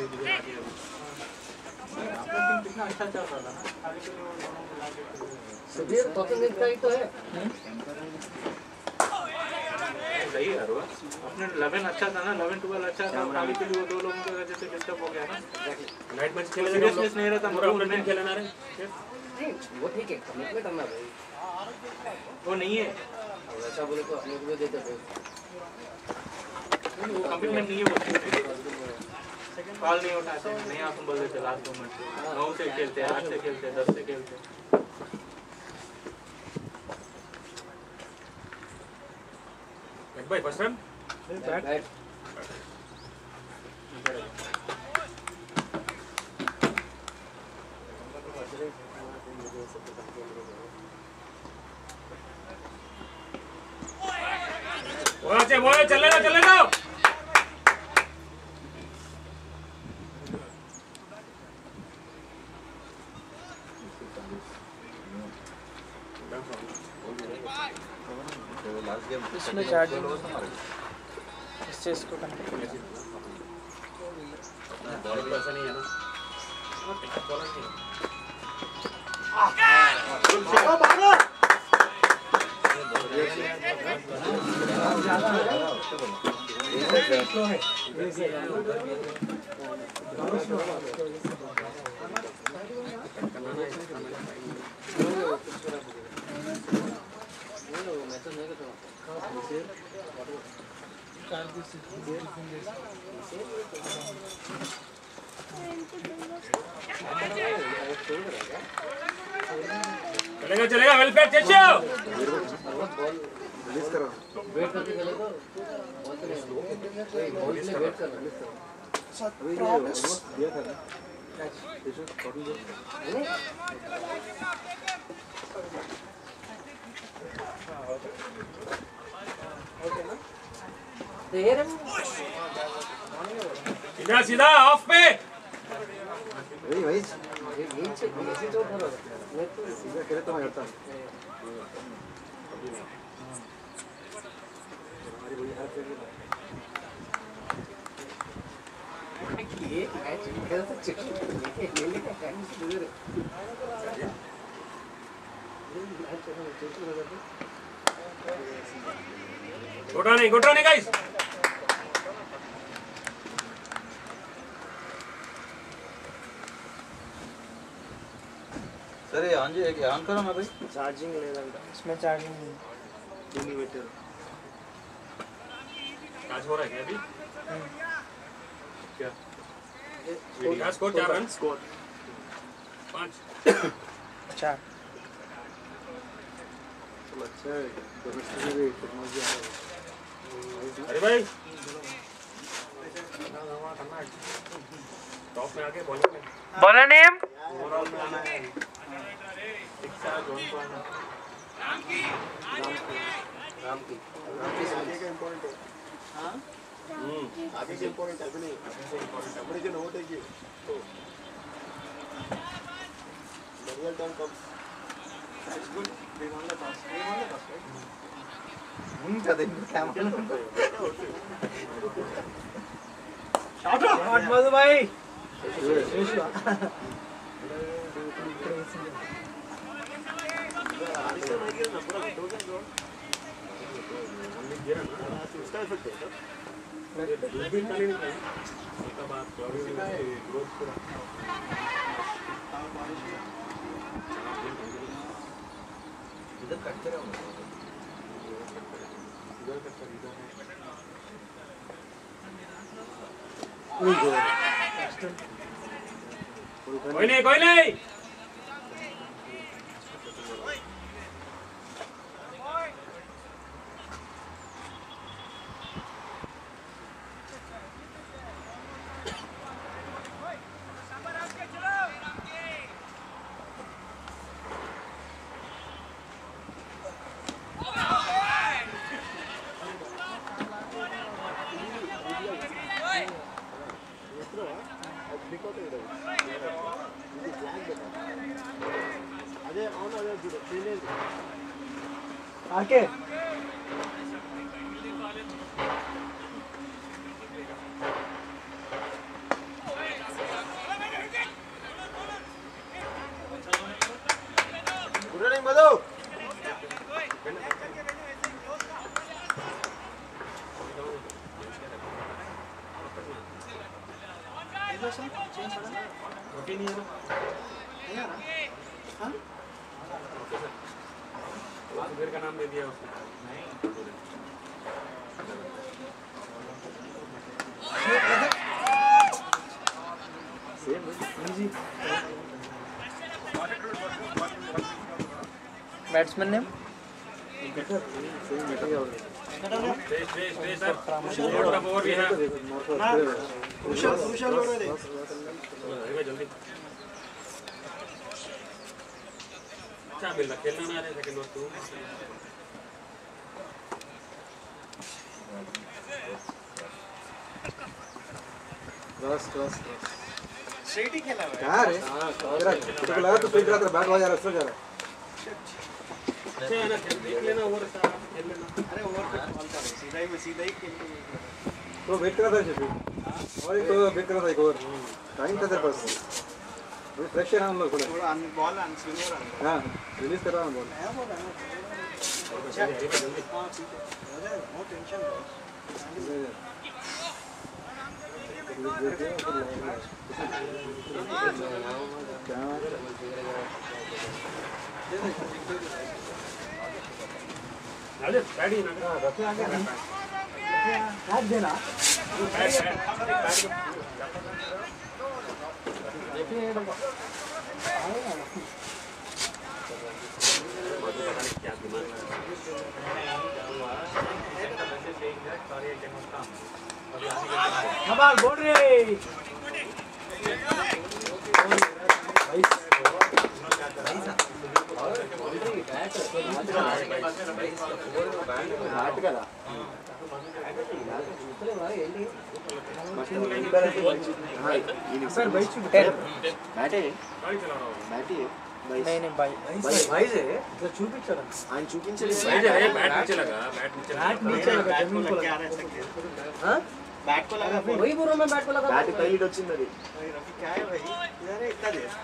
कितना अच्छा चल रहा था ना, खाली के लिए वो दोनों बुला के सुधीर पसंद का ही तो है। सही है यार, अपने 11 अच्छा था ना, 11-12 अच्छा था, खाली के लिए वो दो लोगों की वजह से डिस्टर्ब हो गया ना। नाइट मैच खेलने सीरियसनेस नहीं रहता पूरा टीम खेलना रे। नहीं वो ठीक है, कमिटमेंट करना भाई, वो नहीं है, ऐसा बोले तो अपने को भी देते थे। वो कमिटमेंट नहीं है, वो कॉल नहीं उठाते, नहीं आप बोल देते लास्ट मोमेंट 9 से खेलते, 8 से खेलते, 10 से खेलते। भाई फर्स्ट रन बैट वो चलेगा चलेगा। इसमें चार्जिंग इससे इसको कनेक्ट कर बॉलिंग ऐसा नहीं है ना, बॉलर नहीं चलेगा चलेगा। वेलफेयर चेचो रिलीज करो, वेट करके चले तो बॉल के लिए वेट करना। अभी दिया था ना कैच, सीधा सीधा ऑफ पे। वही ये तो करो, मैं तो सीधा करे तो मैं करता हूं। हमारी वही हाथ है ये मैच खेल तो चिट्ठी ले ले टाइम से दूर है। Good running guys. सर ये आंजी एक ऑन करो ना भाई, चार्जिंग ले रहा है इसमें, चार्जिंग नहीं इन्वर्टर आज हो रहा है क्या अभी? क्या क्या स्कोर? 4 रन स्कोर 5 चार। अच्छा है दोनों भी टेक्नोलॉजी आ रहा है। अरे भाई टॉप में आके बॉलिंग में बॉलर नेम ओवरऑल में आना है, शिक्षा जोन को आना राम की आगे का इम्पोर्टेंट है। हाँ आगे से इम्पोर्टेंट है, नहीं अपने जो नोट है कि तो रियल टाइम कब it's good they want the pass उनका देखो क्या शॉट मधु भाई। उसका इफेक्ट है दूरबीन का नहीं निकला उसका बात ग्रोथ पूरा इधर कटते रहो, इधर का खरीदा है। कोई नहीं आके रोटी नहीं है ना? हाँ? सुबीर का नाम दे दिया उसने। बैट्समैन नेम जल्दी अच्छा मिल रहा खेलना ना आ रहे सेकंड वक्त स्ट्रेट ही खेला हुआ है। क्या रे तेरा तेरे को लगा तो स्ट्रेट रहा बैट बजा रहा है जा रहा अच्छा है ना देख लेना ओवर खेल लेना अरे ओवर पे बॉल कर सीधा ही खेल तो वेट कर रहा था शफी और एक तो वेट कर रहा था एक और टाइम था तेरे पास थोड़ी प्रेशर है हम लोग थोड़ा थोड़ा बॉल स्विंग हो रहा है। हाँ रिलीज कर रहा हूँ बॉल नया बॉल है ना। अच्छा हाँ ठीक है नो टेंशन अरे बैट ही ना रफी आ गया ना कैच देना क्या दिमाग कमाल बोल रे सर भाई 10 बैटे गाड़ी चला रहा हूँ बैटे नहीं भाई भाई से इట్లా చూపించరా ఆయన చూపించలేదు बैट नीचे लगा बैट नीचे लगा बैट नीचे लगा जमीन को लगा हां बैट को लगा वही बोल रहा मैं बैट को लगा बैट पहले हिट వచ్చింది అది रफी क्या है भाई इधर है इतना दे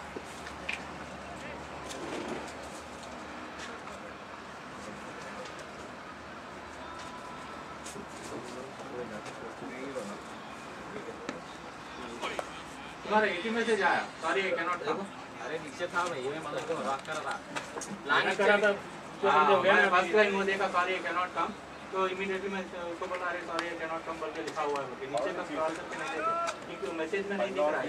तुम्हारे 80 में से जाया sorry I can not come अरे नीचे था मैं ये मतलब तो बात कर रहा लाना करा था फर्स्ट लाइन वो देखा sorry I can not come तो इमीडिएटली मैं उसको बोला अरे sorry I can not come बोल के लिखा हुआ है नीचे का स्क्रॉल करके नहीं देखो क्योंकि मैसेज में नहीं दिख रहा है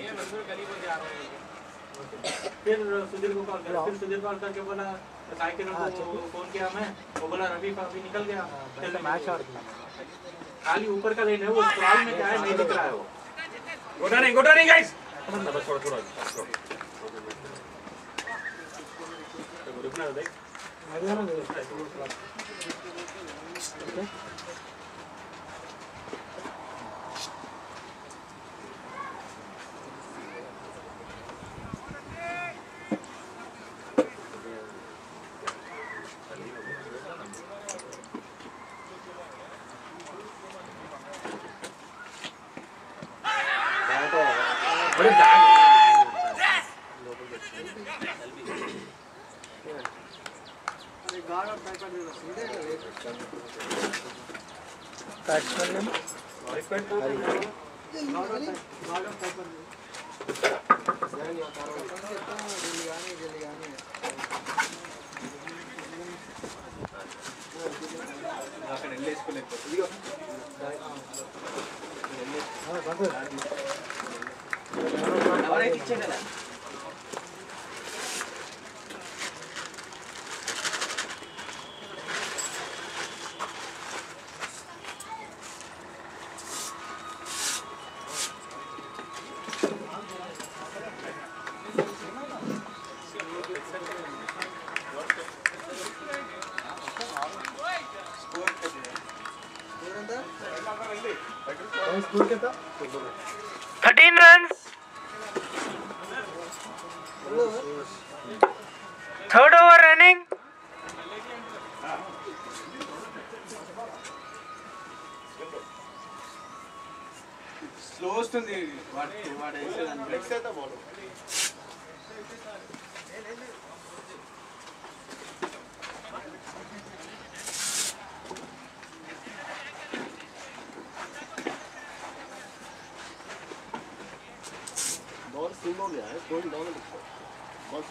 फिर सुधीर को कॉल किया फिर सुधीर कॉल करके बोला साई के को फोन किया मैं वो बोला रवि का अभी निकल गया पहले मैच आड़ खाली ऊपर का लेन है वो स्क्रॉल में क्या है नहीं दिख रहा है वो गोटा नहीं गाइस बस थोड़ा रुकना देख बैट्समैन नेम स्कोर क्या था 13 runs third over running slow వస్తుంది వాడు బ్రేక్స్ అయితే బాల్ फुल हो गया है, कोई डाउन लिखा है बस।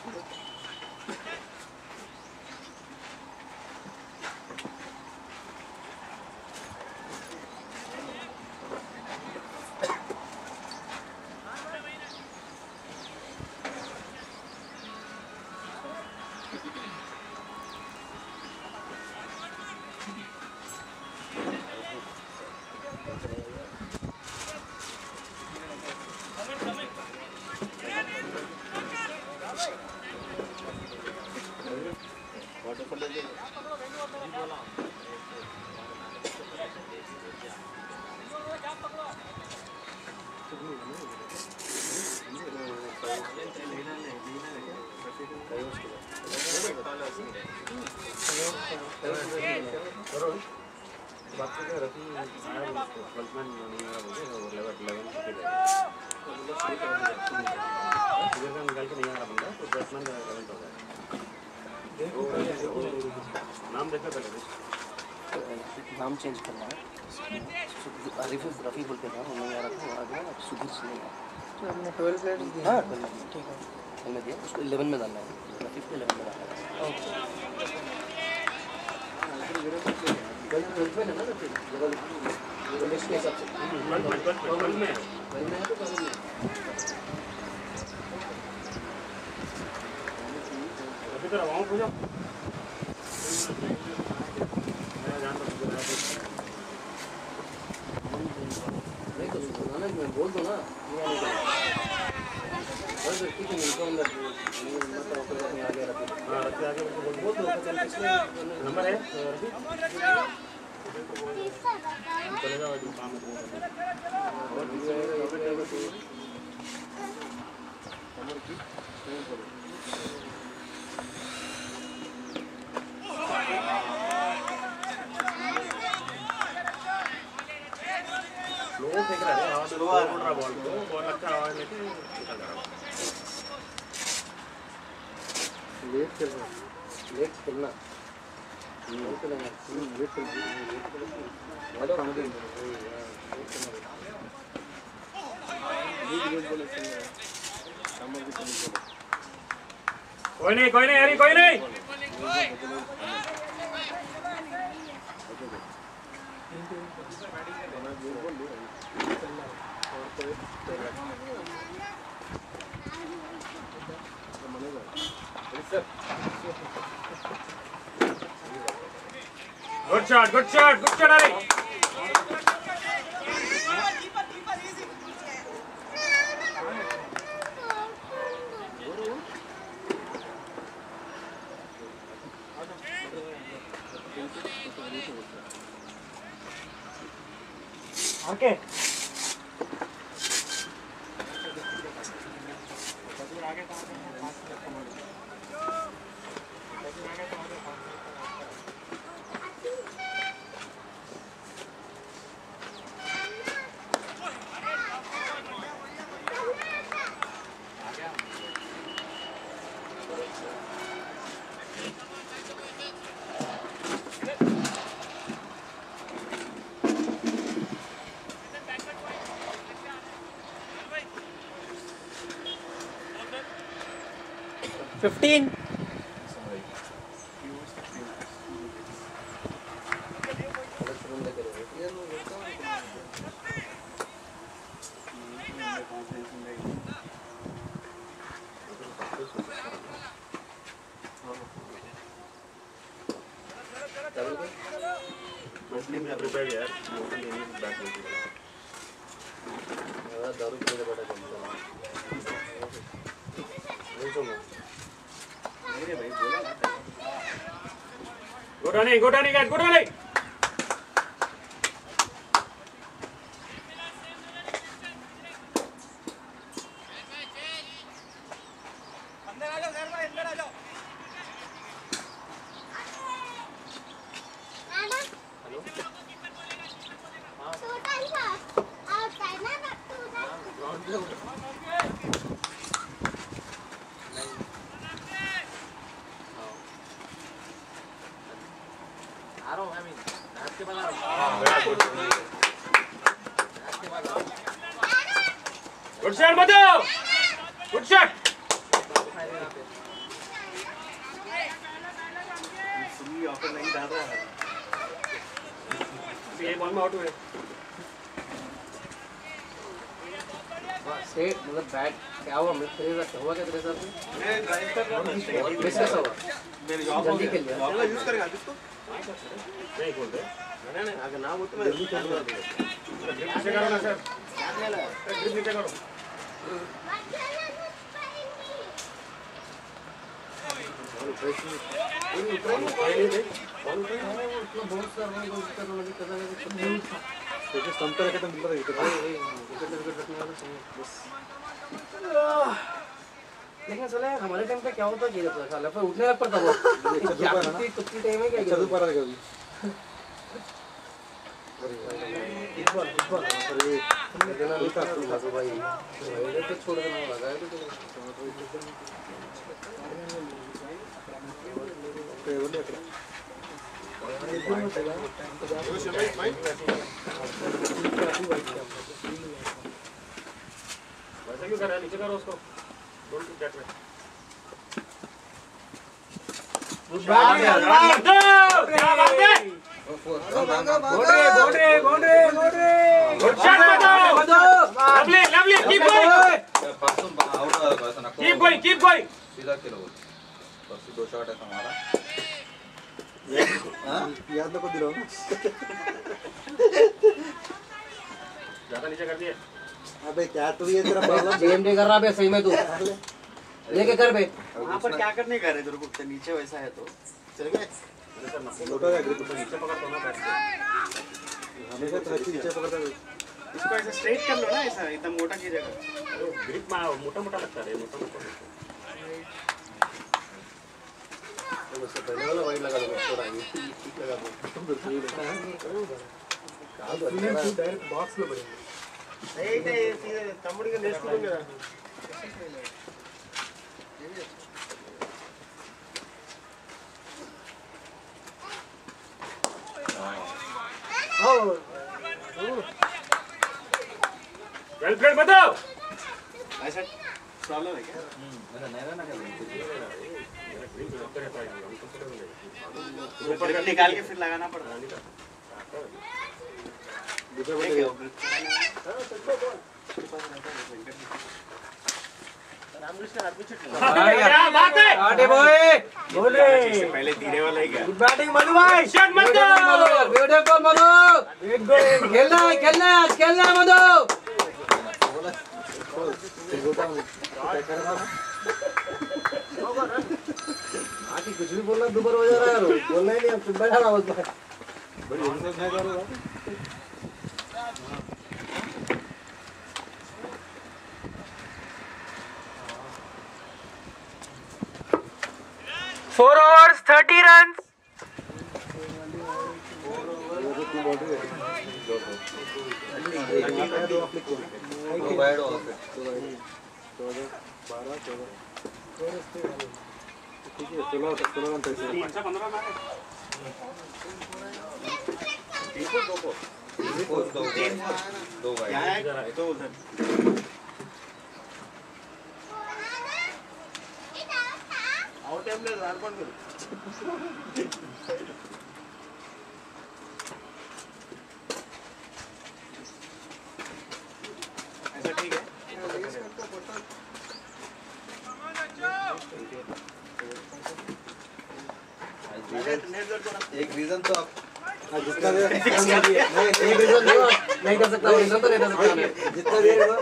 बात करते हैं रफी आया उसको गलतमैन नहीं आ रहा बोले और लेवल 11 के लिए इधर का निकाल के नहीं आ रहा बंदा तो बैट्समैन का इवेंट हो गया। नाम देखा पहले नाम चेंज करना है। आरिफ रफ़ी बोलते हैं उन्होंने आ रहा था आ गया सुधीर सिंह। तो हमने 12 प्लेयर्स दिए। हाँ ठीक है। हमने दिया उसको 11 में डालना है, रफ़ी को 11 में डालना है। ओके। इसके हिसाब से अभी तो रवाओं हो जाओ मैं जान रहा नहीं तो सुनाना मैं बोल दो ना बस ठीक है मिलता हूँ मैं आ गया रफी आगे बोल दो नंबर है चलेगा काम स्लो फेंक रहा है आवाज लो उड़ रहा बॉल को बॉल अच्छा आवाज लेके निकल रहा लेट खेलना लेट खेलना लेट खेलना कोई नहीं हरी कोई नहीं good shot Hari okay. $15. Prepare यार बैक दारू पीने बड़ा बनता Good running, guys, good running. Good shot, Madhu! Good shot सुनी ऑफर नहीं डाल रहा है ये बॉल में आउट हुए स्ट्रेट मतलब बैट क्या हुआ मैं तेरे साथ हुआ क्या तेरे साथ मैं ड्राइव कर रहा था मिस कैसा हुआ मेरे जॉब जल्दी खेल लिया चलो यूज करेगा जिसको नहीं बोल रहे नहीं अगर ना वो तो मैं जल्दी खेल रहा ग्रिप नीचे करो ना सर ग्रिप नीचे करो संतर के तो मिल रहा लेकिन साले हमारे टाइम पे क्या होता कि साला फिर उठने लग पड़ता वो कितनी टाइम है क्या चल पा रहा है कभी अरे इतना नहीं था तो भाई ये तो छोड़ देना लगा है वैसा क्यों कर रहा है नीचे करो उसको डोंट डू दैट वे याद को दिलाओ ना ज्यादा नीचे कर दिए अबे क्या तू ये तेरा प्रॉब्लम जेएमडी कर रहा बे सही में तू लेके कर बे वहां पर क्या करने का है तेरे को नीचे वैसा है तो चल गए लोटा है ग्रिप नीचे पकड़ता हूं ना बैट से हमेशा तो अच्छी नीचे पकड़ता है इसको ऐसे स्ट्रेट कर लो ना ऐसा एकदम मोटा कीजिएगा ग्रिप में मोटा मोटा लगता है मोटा मोटा उससे पहले वाला वाइड लगा दो थोड़ा ये ठीक लगा दो डायरेक्ट बॉक्स में बढ़ेगा అయితే తమ్ముడిగా నేర్చుకుంటుంది కదా वेल प्लेड बताओ ऐसा प्रॉब्लम है क्या मेरा नया ना कर मेरा ग्रिप ऊपर रहता है ऊपर निकाल के फिर लगाना पड़ता है पहले धीरे वाला ही क्या बैटिंग मधु भाई शॉट मत दो ब्यूटीफुल मधु खेलना है आज खेलना है मधु आके कुछ भी बोलना दुबारा हो जा रहा है बोलना ही नहीं अब बैठा रहा बस बड़ी हिम्मत में कर रहा 4 overs 30 runs. आउट टाइम ले रान कौन करो ऐसा ठीक है एक रीजन तो आप जितना देर नहीं कर सकता रीजन तो नहीं कर सकता मैं जितना देर है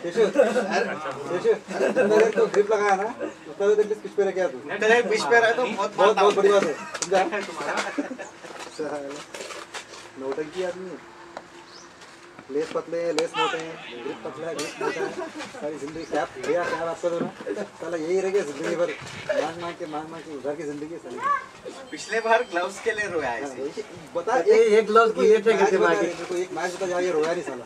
जितना देर तो ग्रिप लगाया ना उतना देर तक पिच पे रह गया तू पिच पे रहे तो बहुत बड़ी बात है समझा नौटंकी आदमी है लेस पतले हैं लेस मोटे हैं ग्रिप पतला है ग्रिप मोटा है सारी जिंदगी कैप भैया क्या आपका दो ना साला यही रह गया जिंदगी भर मांग के उधर की जिंदगी साली पिछले बार ग्लव्स के लिए रोया ऐसे बता एक ग्लव्स की ये थे कैसे मार के को एक मैच बता जाके रोया नहीं साला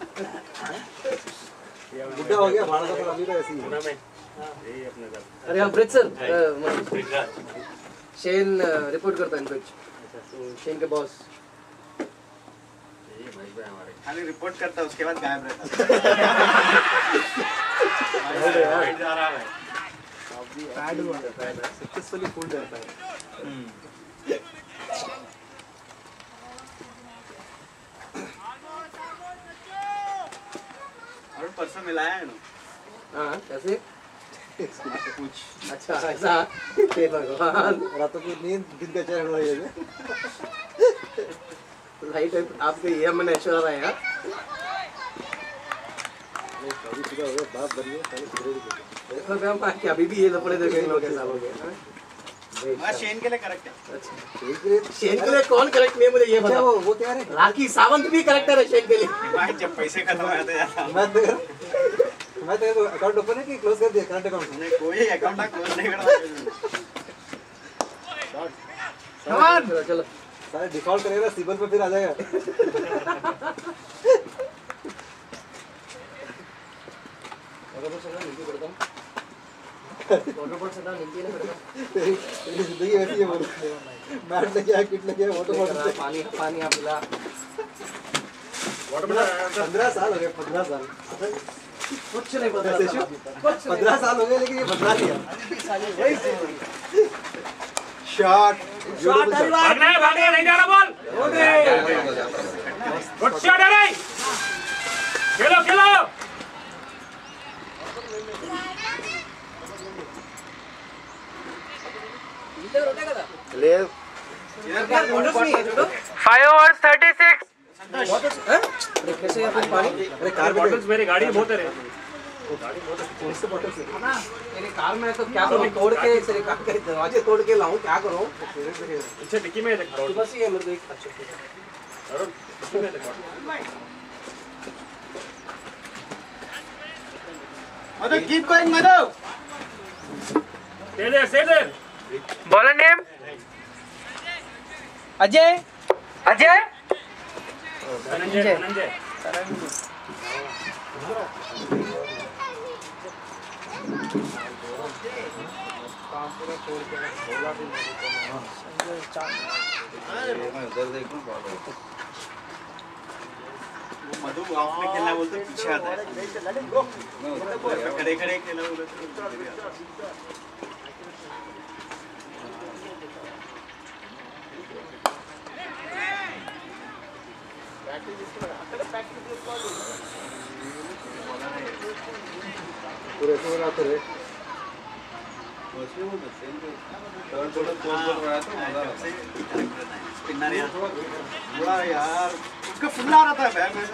बुढ़ा हो गया भाड़ा का अभी तो ऐसे ही है यही अपने घर अरे हाँ ब्रिज सर शेन रिपोर्ट करता है इनको शेन के बॉस यही भाई भाई हमारे खाली रिपोर्ट करता उसके बाद गायब रहता फोल्ड है यार। जा रहा है। पैड हुआ रहता है, सक्सेसफुली फोल्ड रहता है। और परसों मिलाया है ना। हाँ कैसे? कुछ अच्छा ऐसा हे भगवान रातों की नींद दिन का चैन हो रही है। लाइट आपके ये मैंने ऐश्वर्या है यार। अभी सुबह हो गया, बाप बनिए, पहले सुधरे भी देखे। देखो क्या मां कि अभी भी ये लपड़े देख रहे लोग कैसा हो गए। मैं शेन के लिए करेक्ट है। अच्छा शेन के लिए शेन के लिए कौन करेक्ट नहीं है मुझे ये अच्छा, बताओ। वो क्या है? राखी सावंत भी करेक्टर है शेन के लिए। भाई जब पैसे खत्म हो जाते जाता मैं तो अकाउंट ओपन है कि क्लोज कर दिया करंट अकाउंट? हमने कोई अकाउंट ना क्लोज नहीं करना। चलो चलो सारे डिफॉल्ट करेगा सिबल पे फिर आ जाएगा। वाटरबोर्ड से ना नीचे पड़ता हूँ। वाटरबोर्ड से ना नीचे नहीं पड़ता। तेरी जिंदगी वैसी है बोल। मैट लेके आया, किट लेके आया, वाटर बॉटल से। पानी पानी आप पिला। 15 साल हो गए, 15 साल। कुछ नहीं पता। 15 साल हो गए लेकिन ये बदला लिया। शॉट भागना है नहीं जा रहा बॉल। गुड शॉट है रे। खेलो खेलो। ले 5 overs 36. कैसे या फिर पानी? अरे कार में बॉटल्स मेरी गाड़ी में बहुत है रे। मेरे कार में तो क्या करूँ? तोड़ के तेरे कार के दरवाजे तोड़ के लाऊं, क्या करूँ? पीछे डिक्की में देखा तो बस ये मेरे को एक अच्छा डिक्की में देखा। Madhu keep going Madhu. दे दे। Bowler name? Ajay. Ajay. Dhananjay. Madhu off में खेलना बोलते पीछे आता है। खड़े खड़े खेलना बोलते। पूरे तो आते रहे। स्पिनर यार थोड़ा यार उसका फुल आ रहा था बैक में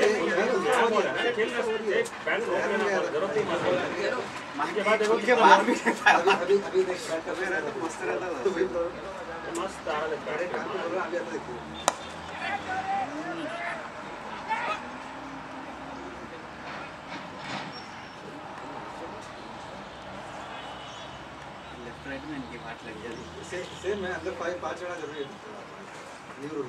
उनके मार भी नहीं पाया। अभी देख बैट कर रहे हैं, मस्त रहता था। मस्त आ रहा है। अभी आता देखिए। लेफ्ट राइट में इनकी बात लग जाती। सेम मैं अंदर 5 जना जरूरी है। New rule.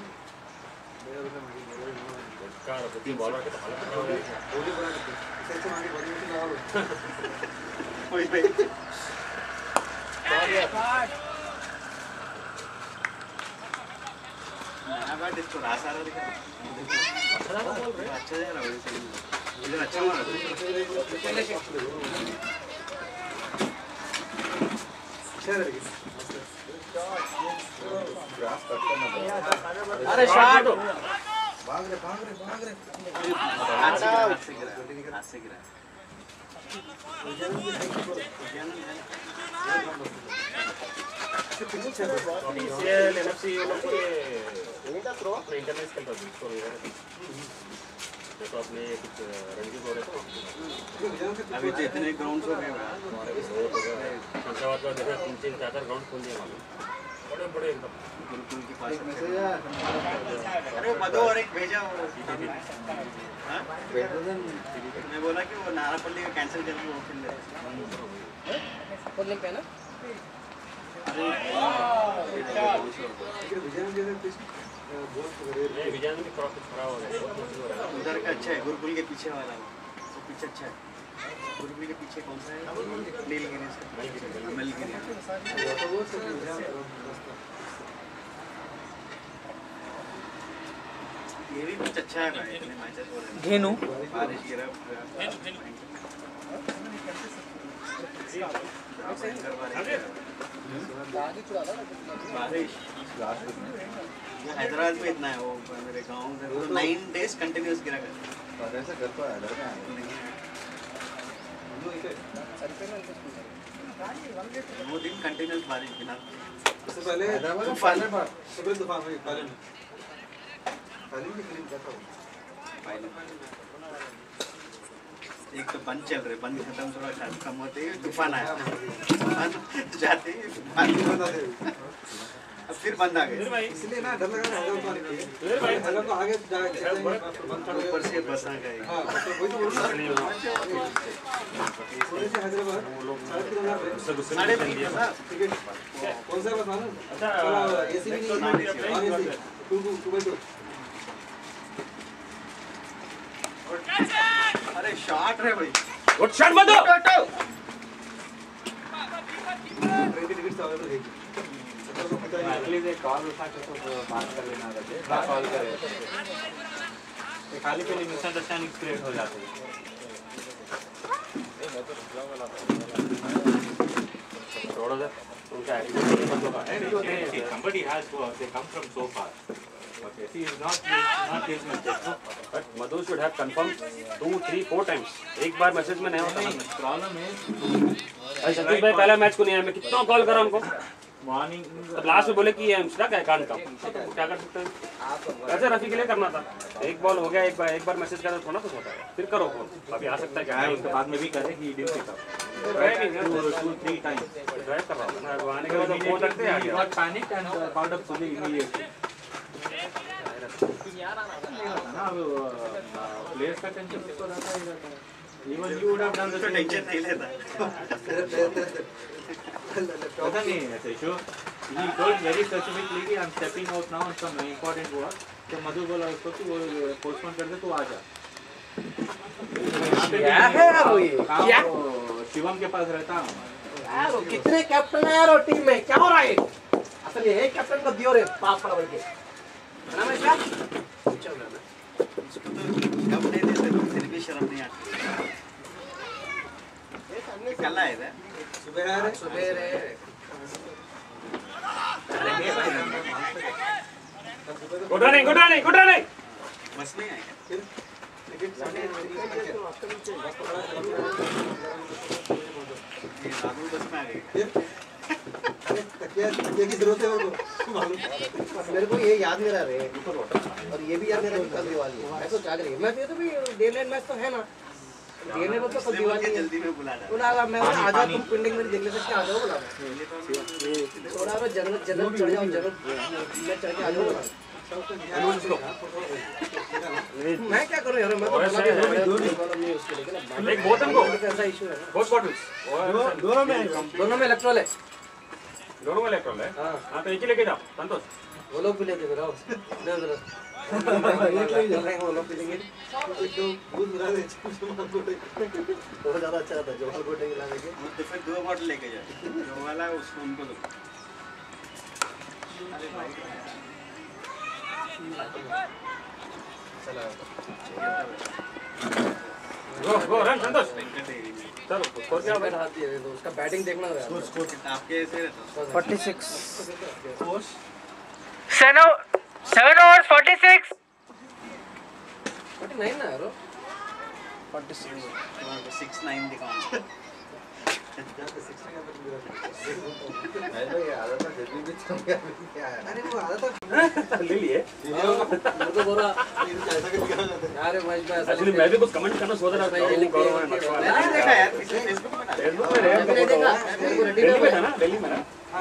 कार तीन बॉल रखे तो हालत खराब हो गई। बोली बना के सेंस मारी बॉडी में लगा लो। कोई भाई नया बैट इसको रास आ रहा दिखा। अच्छा जा रहा है इधर अच्छा मारा। अरे शॉट भाग रे। अच्छा हाथ से गिरा। TCL, NFC ये लोग पूरे अपने इंटरनेट खेल रहे थे इसको देखो अपने कुछ रणजी हो रहे थे अभी तो इतने ग्राउंड्स हो गए पंचायत का देखो 3-4 ग्राउंड खोल दिए मालूम बड़े एकदम गुरुकुल के पास। अरे मधु और एक भेजा वो मैं बोला कि वो नारापल्ली का कैंसिल करके वो खेल रहे बोलने पे ना विजय में क्रॉस खराब हो गया उधर का अच्छा है। गुरुकुल के पीछे वाला वो पीछे अच्छा है। गुरुकुल के पीछे कौन सा है? नीलगिरी से मलगिरी। ये भी कुछ अच्छा है भाई। इतने मैचेस हो रहे हैं। धेनु बारिश गिरा बारिश हैदराबाद में इतना है वो मेरे गांव में 9 days कंटिन्यूस गिरा करता ऐसा घर पर लड़का है 2 दिन कंटिन्यूस बारिश बिना उससे पहले तूफान सुबह तूफान हुई पहले की फिल्म करता हूँ एक तो बंद चल रहे बंद खत्म थोड़ा खत्म होते ही तूफान आया तूफान जाते ही अब फिर बंद आ गए इसलिए ना डर लगा हैदराबाद को आगे ऊपर से बस आ गए हाँ तो वही तो बोल रहा हूँ थोड़े से हैदराबाद 3.5 टिकट कौन सा बस मालूम अच्छा एसी भी नहीं नॉन एसी 2/2 अरे शॉट रे भाई गुड शॉट मत दो ट्रेन की टिकट अवेलेबल है एटलीस्ट एक कॉल उठा के तो बात कर लेना रहते कॉल करे खाली के लिए मिसअंडरस्टैंडिंग क्रिएट हो जाती है छोड़ो दे उनका एटीट्यूड मतलब somebody has to they come from so far okay see is not this mistake no but Madhu should have confirm 2 3 4 times एक बार मैसेज में नहीं होता ना प्रॉब्लम है सतीश भाई पहला मैच को नहीं आया मैं कितना कॉल करा उनको मॉर्निंग लास्ट में बोले कि ये हमसे क्या कांड का क्या कर सकते हैं ऐसे रफी के लिए करना था एक बॉल हो गया एक बार मैसेज करा थोड़ा कुछ होता है फिर करो फोन अभी आ सकता है क्या उसके बाद में भी करे कि डिल pick up driving 2-3 times drive कर रहा था ना आने के बाद फोन रखते आ गया got panicked and called up Sudhi immediately ना वो प्लेयर्स का टेंशन किसको रहता ही रहता है even you would have done the same tension नहीं लेता पता नहीं है so he told very specifically कि I'm stepping out now on some important work तो मधु बोला उसको कि वो पोस्टपोन कर दे तू आ जा क्या है यार वो ये क्या शिवम के पास रहता हूँ यार वो कितने कैप्टन है यार वो टीम में क्या हो रहा है असल ये कैप्टन को दियो रे पाप पड़ा बोल के ना मैं क्या चल रहा है इसको तो कब नहीं देते तो फिर भी शर्म नहीं आती कल आए थे सुबह रे गुड रनिंग बस नहीं आए ये राहुल बस में आ गए तकिया की जरूरत है मेरे को मालूम मेरे को ये याद नहीं रहा रे और ये भी याद नहीं रहा कि कल दिवाली है मैं तो जाग रही मैं तो भी डे नाइट मैच तो है ना डे नाइट तो कल दिवाली है जल्दी में बुला रहा बुला मैं आ जाओ तुम पिंडिंग में देख ले सकते आ जाओ बुला थोड़ा रो जनरल चढ़ जाओ जनरल मैं चढ़ के आ जाओ मैं क्या करूं यार मैं तो नहीं उसके लेकिन एक बोतल को ऐसा इशू है बोथ बॉटल्स दोनों में इलेक्ट्रॉल है दोनों में इलेक्ट्रॉल है हां तो एक ही लेके जाओ संतोष वो लोग भी लेते रहो दे दे वो लोग भी लेंगे जो दूध मिला दे बहुत ज्यादा अच्छा था जो हल गोटे खिला देंगे हूँ तो फिर 2 बॉटल लेके जाए जो वाला उसको उनको दो चला गो रन संतोष चलो स्कोर क्या बैट हाथ दिए तो उसका बैटिंग देखना है स्कोर कितना आपके ऐसे रहता 46 कोर्स 7 overs 46 49 ना यार 6-9 दिखाऊंगा अरे वो आदत ले लिए मेरे को बोला यार भाई मैं ऐसा एक्चुअली मैं भी कुछ कमेंट करना सोच रहा था मैंने नहीं देखा यार पिछले फेसबुक में फेसबुक में नहीं देखा मेरे को रेडी दिल्ली में था ना ना दिल्ली में ना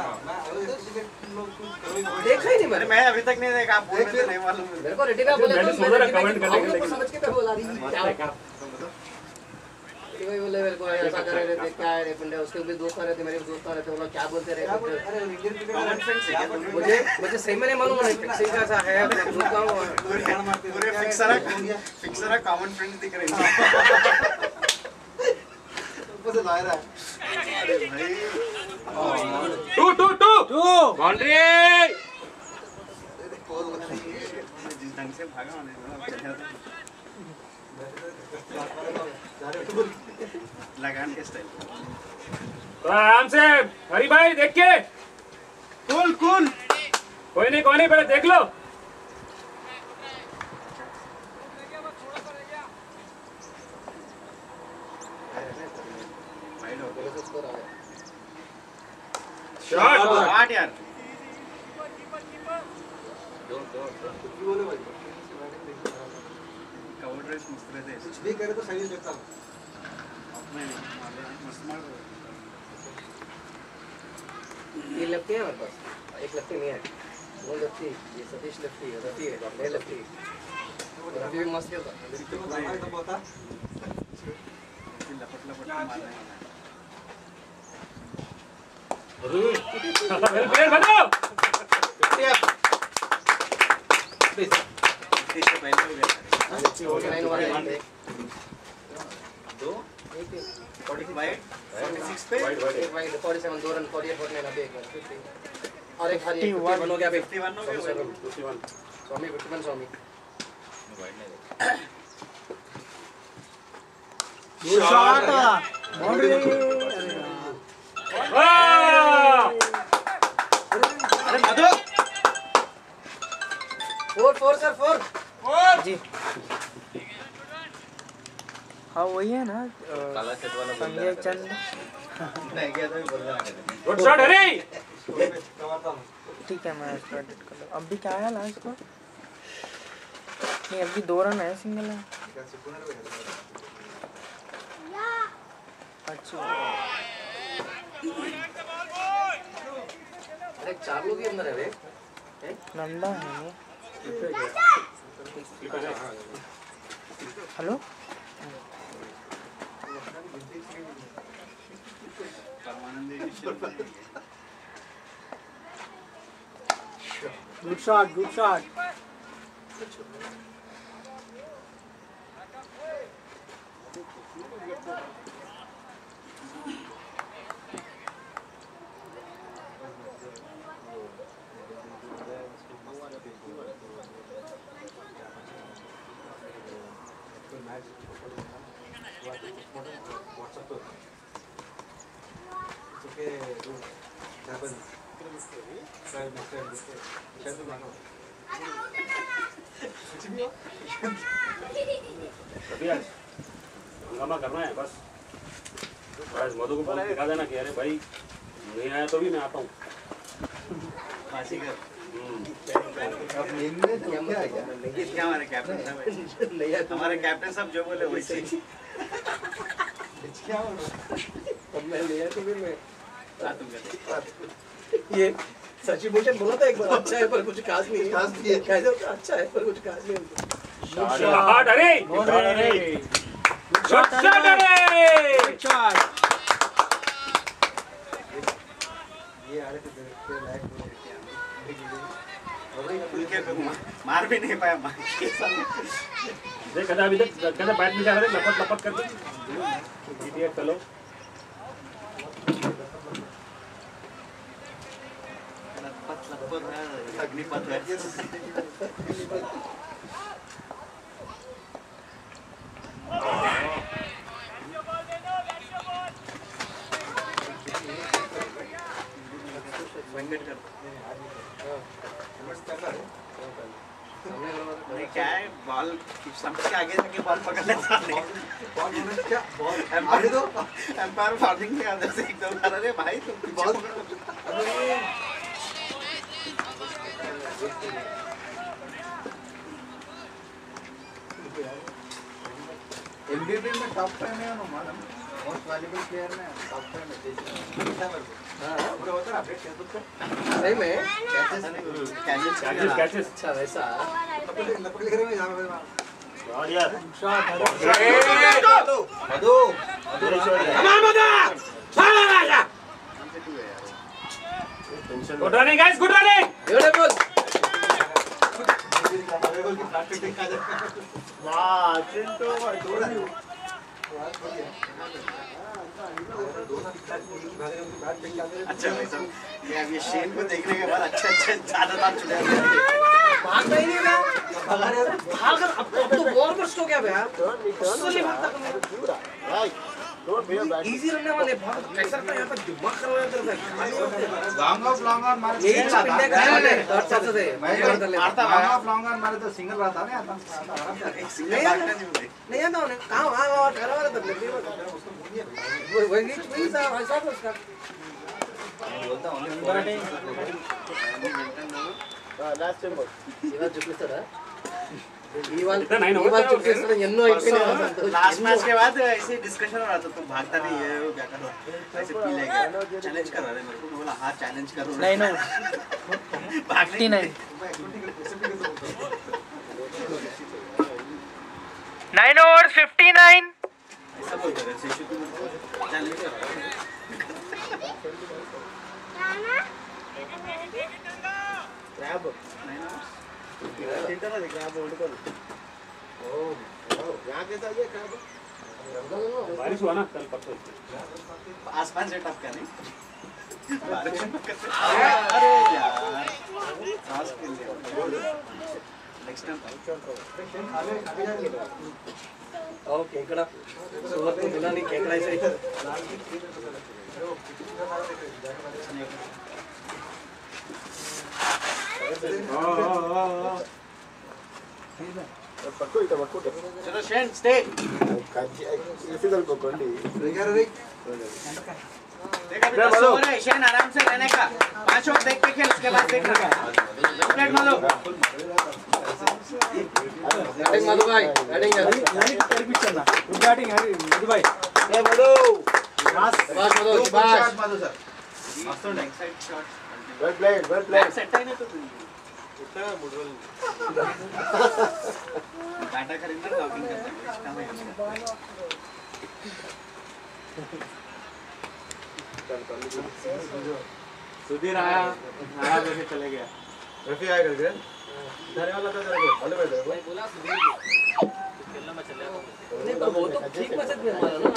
देखा ही नहीं अरे मैं अभी तक नहीं देखा आप बोल रहे थे नहीं मालूम मेरे को रेडी ना बोले मैंने तो सोचा था comment करने के लिए। समझ के मैं बोला रही क्या कोई बोले मेरे को ऐसा कर रहे थे क्या है रे पिंडे उसके भी दोस्त आ रहे थे मेरे भी दोस्त आ रहे थे वो लोग क्या बोलते रहे कॉमन फ्रेंड्स है क्या दोनों मुझे सही में नहीं मालूम है फिक्सिंग का ऐसा है पूरे फिक्सर कॉमन फ्रेंड्स दिख रहे हैं ऊपर से लाया है अरे भाई 2 बाउंड्री जिस ढंग से भागा मैंने चल जाता लगान के स्टाइल। तो आराम से हरी भाई देख के। Cool cool. कोई नहीं पहले देख लो। शॉट यार। कवर ड्रेस मस्त रहते हैं। कुछ भी करे तो सही देखता हूँ। ये लेफ्टी है हमारे पास, एक लेफ्टी नहीं है, वो लेफ्टी, ये सतीश लेफ्टी है, रफी है, ये लेफ्टी, रफी भी मस्त खेलता है। लपट मारने बनाओ। इससे पहले हो गया। दो 46 पे 47 2 रन 48 49 अभी एक 50 और एक हारी 51 हो गया अभी 51 हो गया। Swami 51 Swami shot boundary. अरे मधु 4 सर 4 जी हाँ वही है ना संजय चंद। नहीं गया तो बोलना ना। Good shot Hari. ठीक है मैं इसको एडिट कर लूँ। अब भी क्या है लास्ट को? नहीं अभी 2 रन है सिंगल है। अच्छा अरे 4 लोग ही अंदर है रे नंदा है ये। Hello good shot good shot. हंगामा करना है बस। मधु को बोल दिखा देना कि अरे भाई नहीं आया तो भी मैं आता हूँ। क्या हमारे कैप्टन साहब हमारे कैप्टन साहब जो बोले वही सही। अब मैं लिया तो फिर मैं ये सचिन भूषण बोला था एक बार अच्छा है पर कुछ खास नहीं है। कैसे होता अच्छा है पर कुछ खास नहीं है। Shot Hari. Good shot Hari. Shot ये आ रहे थे देखते लाइक मार भी नहीं पाया। देख कदा अभी तक कदा बैट नहीं जा रहा है लपट करके इडियट चलो। अग्निपथ है। नहीं क्या है बॉल सबसे आगे जाके बॉल पकड़ लेता है। एम्पायर वार्निंग के आदेश से एकदम अरे भाई तुम बॉल एमबीबी में टॉप 10 है ना मैडम मोस्ट वैल्यूएबल प्लेयर में टॉप 10 में हां पूरा होता है अपडेट कर दो सही में कैचेस अच्छा वैसा लपक ले रहे हैं यहां पे यार shot Madhu good running guys good running. Beautiful वाह चिंटू भाई अच्छा भाई साहब ये अभी शेन को देखने के बाद अच्छा ज्यादा चुने भागता ही नहीं है भाग अब तो बॉल बस्ट हो गया बे यार उससे भागता इजी रनने वाले भाग कैसा था यहाँ पे दिमाग खराब हो जाता है लॉन्ग ऑफ मारे यही पिंडे का है थर्ड चांस है मैं मारता लॉन्ग ऑफ मारे तो सिंगल रहता नहीं आता एक सिंगल भागता नहीं आता उन्हें कहाँ वहाँ ठहरा वाला तब वही था ऐसा था उसका बोलता हूँ लास्ट टाइम इवाल चुप्पिस्ताडा इवाल चुप्पिस्ताडा ఎన్నో అయిపోయినాయి लास्ट मैच के बाद ऐसे डिस्कशन हो रहा था तुम भागता नहीं है वो क्या कर रहा ऐसे फील है चैलेंज कर रहा है मेरे को बोला हां चैलेंज करो 9 overs 59 ऐसा बोलते हैं शेषु तुम चैलेंज कर रहा है क्रैब चिंता ना क्रैब होल्ड कर ओ यहां कैसा है क्रैब बारिश हुआ ना कल परसों आसमान से टपका नहीं अरे यार सांस के लिए नेक्स्ट टाइम ఓకే ఇక్కడ సూరత్ జిల్లాని కేకడైసే चलो शेन स्टे देखा भी 10 ओवर है शेन आराम से रहने का 5 ओवर देख के खेल उसके बाद देखना प्लेट मारो बैटिंग मधु भाई बैटिंग बैटिंग हरी मधु भाई ए मधु बस मधु बस मधु सर मस्त back side shot well played back set है ना तो इतना मुडल डाटा खरीदना लॉगिंग करना इसका मैं सुधीर आया वैसे चले गया रफी आया करके जाने वाला था तेरे को बोले भाई बोला सुधीर खेलना में चले नहीं तो वो तो ठीक मैसेज में मारा ना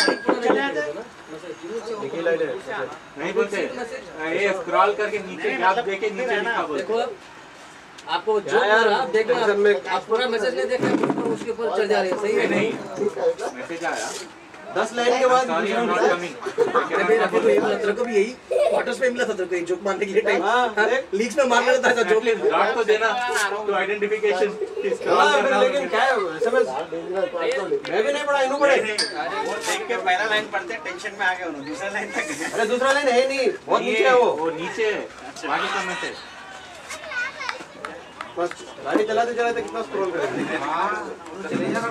देखी लाइट है नहीं बोलते ये स्क्रॉल करके नीचे गैप देके नीचे लिखा बोलते देखो आपको जो रहा देखना आप पूरा मैसेज नहीं देखना उसके ऊपर चल जा रही है सही है नहीं मैसेज आया 10 लाइन के बाद sorry I am not coming मेरे को ये मिला तेरे को भी यही क्वार्टर्स पे मिला था तेरे को एक जोक मारने के लिए टाइम लीग्स में मारने था ऐसा जोक डॉट तो देना टू आइडेंटिफिकेशन लेकिन क्या है एसएमएस मैं भी नहीं पढ़ा इन्हों पढ़े वो देख के पहला लाइन पढ़ते टेंशन में आ गए उन्होंने दूसरा लाइन तक गए अरे दूसरा लाइन है नहीं बहुत नीचे है वो नीचे बाकी का मैसेज बस गाड़ी चलाते चलाते कितना स्क्रॉल करेंगे हां चले जाना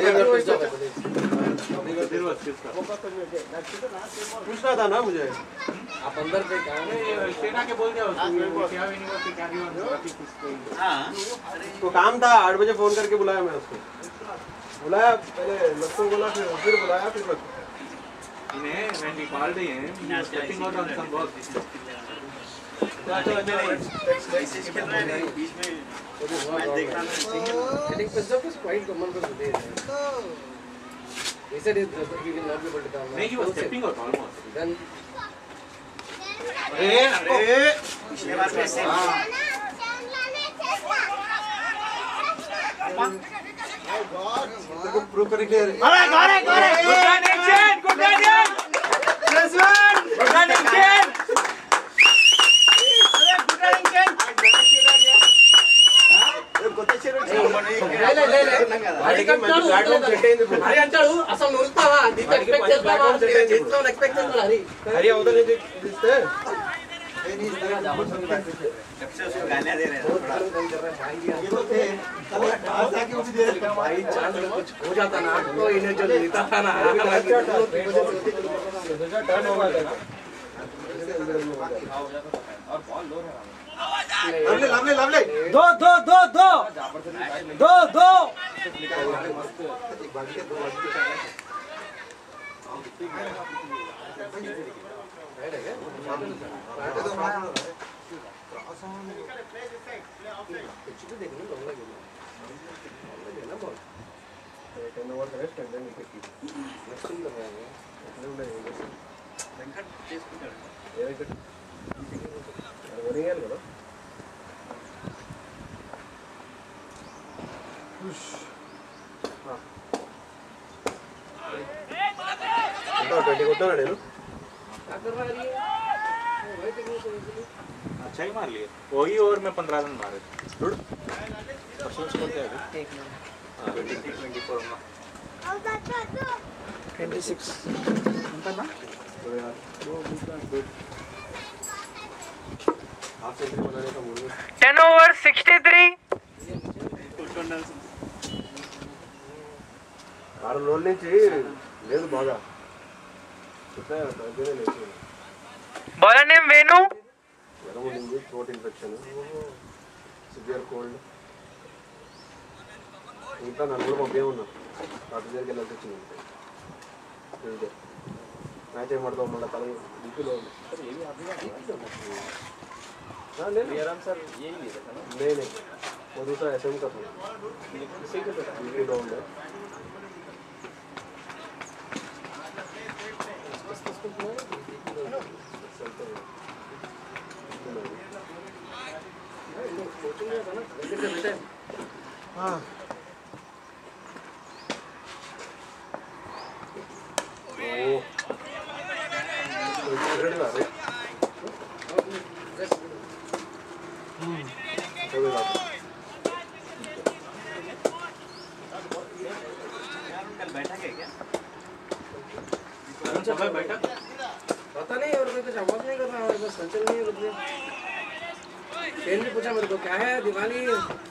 पूछना था ना मुझे आप अंदर से सेना के बोल दिया उसको क्या भी नहीं होती क्या भी होती हां तो काम था 8 बजे फोन करके बुलाया मैं उसको बुलाया पहले लक्ष्य बोला फिर बुलाया फिर इन्हें when we called him stepping out on some work message कर रहे हैं बीच में मैच देख रहा हूं getting pissed off is quite common for today. He said he will not be able to come. नहीं he was stepping out almost Then अरे पिछले बार में ऐसे को प्रूव करके अरे गोरे good connection plus 1 good connection Hari అంటాడు అసలు నువ్వుతావా నీకు ఎక్స్పెక్ట్ చేస్తావా చేస్తావు ఎక్స్పెక్ట్ చేస్తాడు హరి हरी उधर नहीं दिखते जब से उसको गालियां दे रहे हैं भाई चांद कुछ हो जाता ना तो इन्हें जो जीता था ना टर्न होगा लवली लवली दो दो दो दो दो दो ट्वेंटी को ना अच्छा ही मार लिए वही ओवर में 15 रन मारे हाफ सेंचुरी बनाने का बोल 10 over 63. ఆరు రోజుల నుంచి లేదు బాగా Bowler name Venu. జ్వరం ఉండింది థ్రోట్ ఇన్ఫెక్షన్ సివియర్ కోల్డ్ ఇంకా నన్ను కూడా పంపే ఉన్నా డాక్టర్ దగ్గరికి వెళ్ళాల్సి వచ్చింది ట్యూస్డే మ్యాచ్ ఏం పడతావు మళ్ళీ తల డిగ్రీలో ఉంది नहीं वो दूसरा एस एम का था डिग्रीలో ఉండే पता नहीं और कोई कुछ आवाज नहीं कर रहा और बस हलचल नहीं रुक गई पेन भी पूछा मेरे को क्या है दिवाली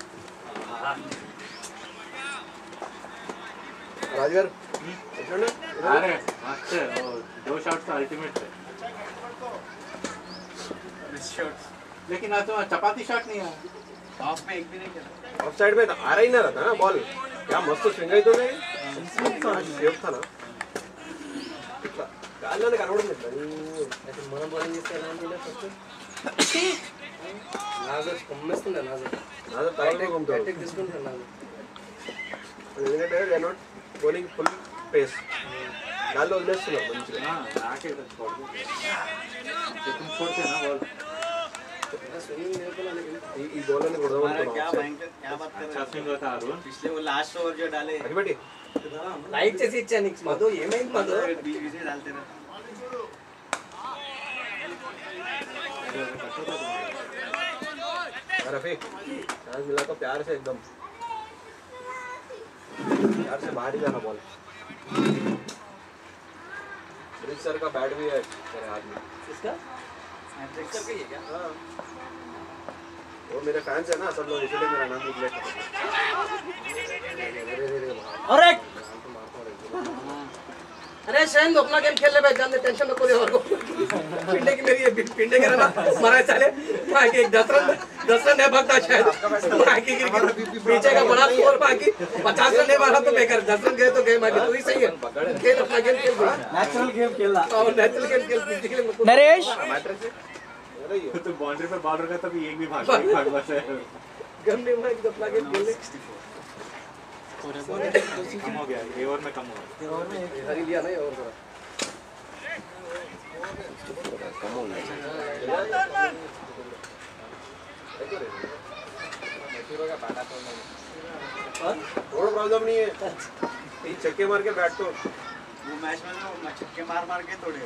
राजगर अरे मस्त है दो शॉट्स तो अल्टीमेट है लेकिन आज तो चपाती शॉट नहीं है ऑफ में एक भी नहीं खेला ऑफ साइड में आ रहा ही ना रहता ना बॉल क्या मस्त स्विंग है तो नहीं शेप था ना गाल्లోనే కనబడుతుంది అయితే మనం బౌలింగ్ చేస్తే ఎలా ఉంటుంది ఫస్ట్ నాజర్ కొమ్మేస్తుండే నాజర్ తలనే గుంటాడు అటాక్ తీసుకుంటాడు నాజర్ ఎందుకంటే they not bowling full pace గాల్లో వదిలేస్తున్నారు మంచిగా नाके छोड़ तुम छोड़ते ना बॉल స్వింగింగ్ నేర్పలా ఈ బౌలర్ని हमारा क्या కొడదాం भयंकर क्या बात कर अच्छा रहे स्विंग होता अरुण पिछले वो लास्ट ओवर जो डाले అగిపెట్టి లైక్ చేసి ఇచ్చా నీకు మధు ఏమైంది మధు बीच बीच में डालते रहे रफी चांस मिला तो प्यार से एकदम प्यार से बाहर ही जाना बॉल ब्रिज सर का बैट भी है मेरे हाथ में इसका ट्रैक्टर का ही है क्या हाँ वो मेरे फैंस है ना सब लोग इसलिए मेरा नाम निकले अरे अरे शैन अपना गेम खेल ले भाई जान दे टेंशन नको ले और को पिंडे की मेरी पिंडे के ना मारा चले बाकी एक 10 रन है भागता शायद बाकी पीछे का बड़ा स्कोर बाकी 50 रन नहीं मारा तो बेकार 10 रन गए तो गए बाकी तू ही सही है खेल अपना गेम खेल नेचुरल गेम खेलना और नेचुरल गेम खेल पिछले नरेश. तो बाउंड्री पे बॉलर का तभी एक भी भाग बस है गम नहीं मारा कि अपना गेम खेल ले कम हो गया ये ओवर में कम हुआ हरी लिया नहीं और थोड़ा प्रॉब्लम नहीं है ये छक्के मार के बैट तो वो मैच में ना छक्के मार मार के तोड़े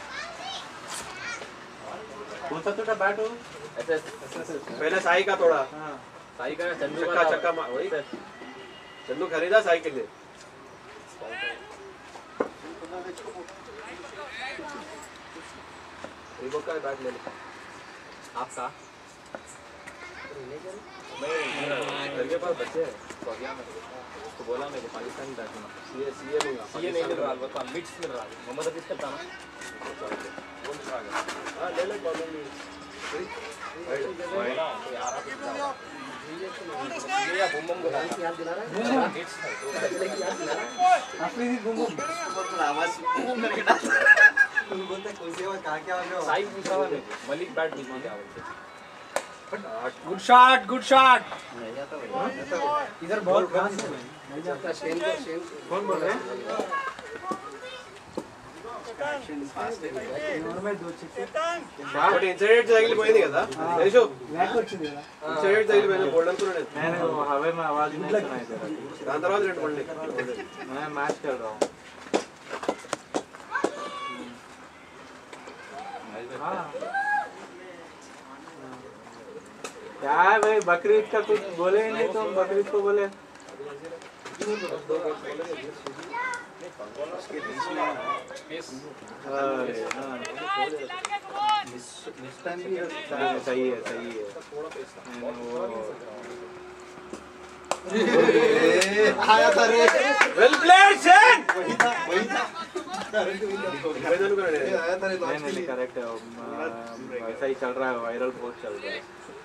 कौन सा टूटा बैट हो पहले साई का तोड़ा साई का चंदू चक्का चक्का वही चंदू खरीदा साई के लिए रिबॉक का बैट ले लो आपका घर के पास बच्चे हैं तो गया मैं उसको बोला मेरे को पाकिस्तानी बैट्समैन सीए नहीं ये नहीं मिल रहा अलबत्ता मिड्स मिल रहा है मोहम्मद हफीज करता ना हाँ ले ले प्रॉब्लम नहीं ये बूम बूम बोला याद दिला रहा है मिड्स याद दिला रहा है अपनी भी घूमो तो आवाज करके डाल तुम बोलते कोई सेवा कहाँ क्या हो साई पूछा हुआ मेरे मलिक बैट नहीं क्या बोलते Good shot. Good shot. इधर बॉल कहाँ से नहीं जाता शेन को कौन बोल रहे हैं नॉर्मल 2 చిక్కు ఒకటి ఇన్సైడ్ తగిలిపోయింది కదా తెలుసు బ్యాక్ వచ్చింది కదా ఇన్సైడ్ తగిలిపోయింది గోల్డ్ అనుకున్నాను मैंने वो हवा में आवाज नहीं सुनाई दे रहा దాని తర్వాత రెండు పడలే मैं मैच खेल रहा हूँ क्या है भाई बकरीद का कुछ बोले ही नहीं तुम बकरीद को बोले उसके बीच में मिस टाइम भी हो सकता है। सही है आया था रे వెల్ ప్లేడ్ సెట్ वही था आया था रे नहीं नहीं करेक्ट है वैसा ही चल रहा है वायरल बहुत चल रहा है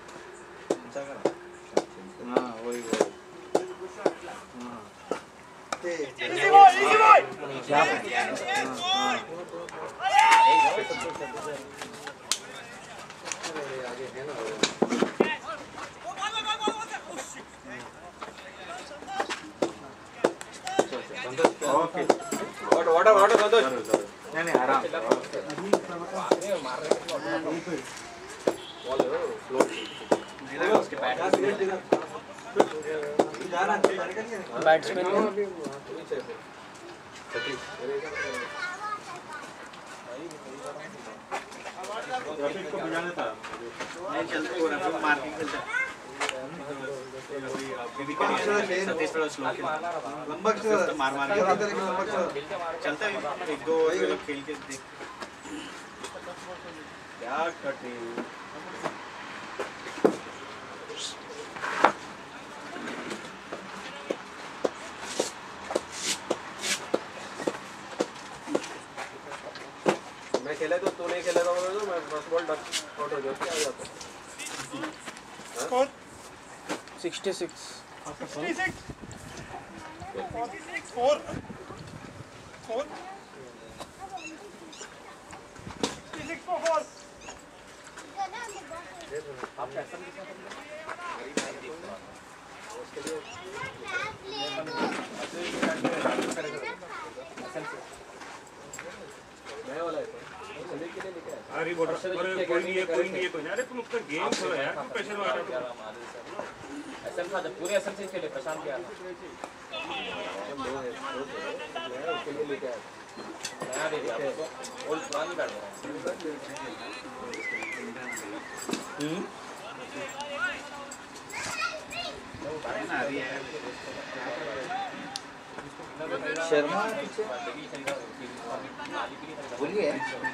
हाँ वही ओके వాటర్ సంతోష్ नहीं आराम बैट्समैन रफीक को बुझाना था नहीं चलते हो रहा मार्किंग चलता अभी भी सतीश थोड़ा स्लो लंबा खेल मार मार लंबा खेल चलता है एक दो खेल के देख क्या कटिंग मैं खेला तो तू नहीं खेला तो मैं बस बॉल डक आउट हो गया क्या हो जाता 66 अरे बोल कोई नहीं है अरे तुम उसका गेम खेलो यार तुम प्रेशर में आ रहे हो एसएम था जब पूरे एसएम से खेले प्रशांत क्या था नया दे दिया आपको ओल्ड पुरानी बैठ रहा शर्मा बोलिए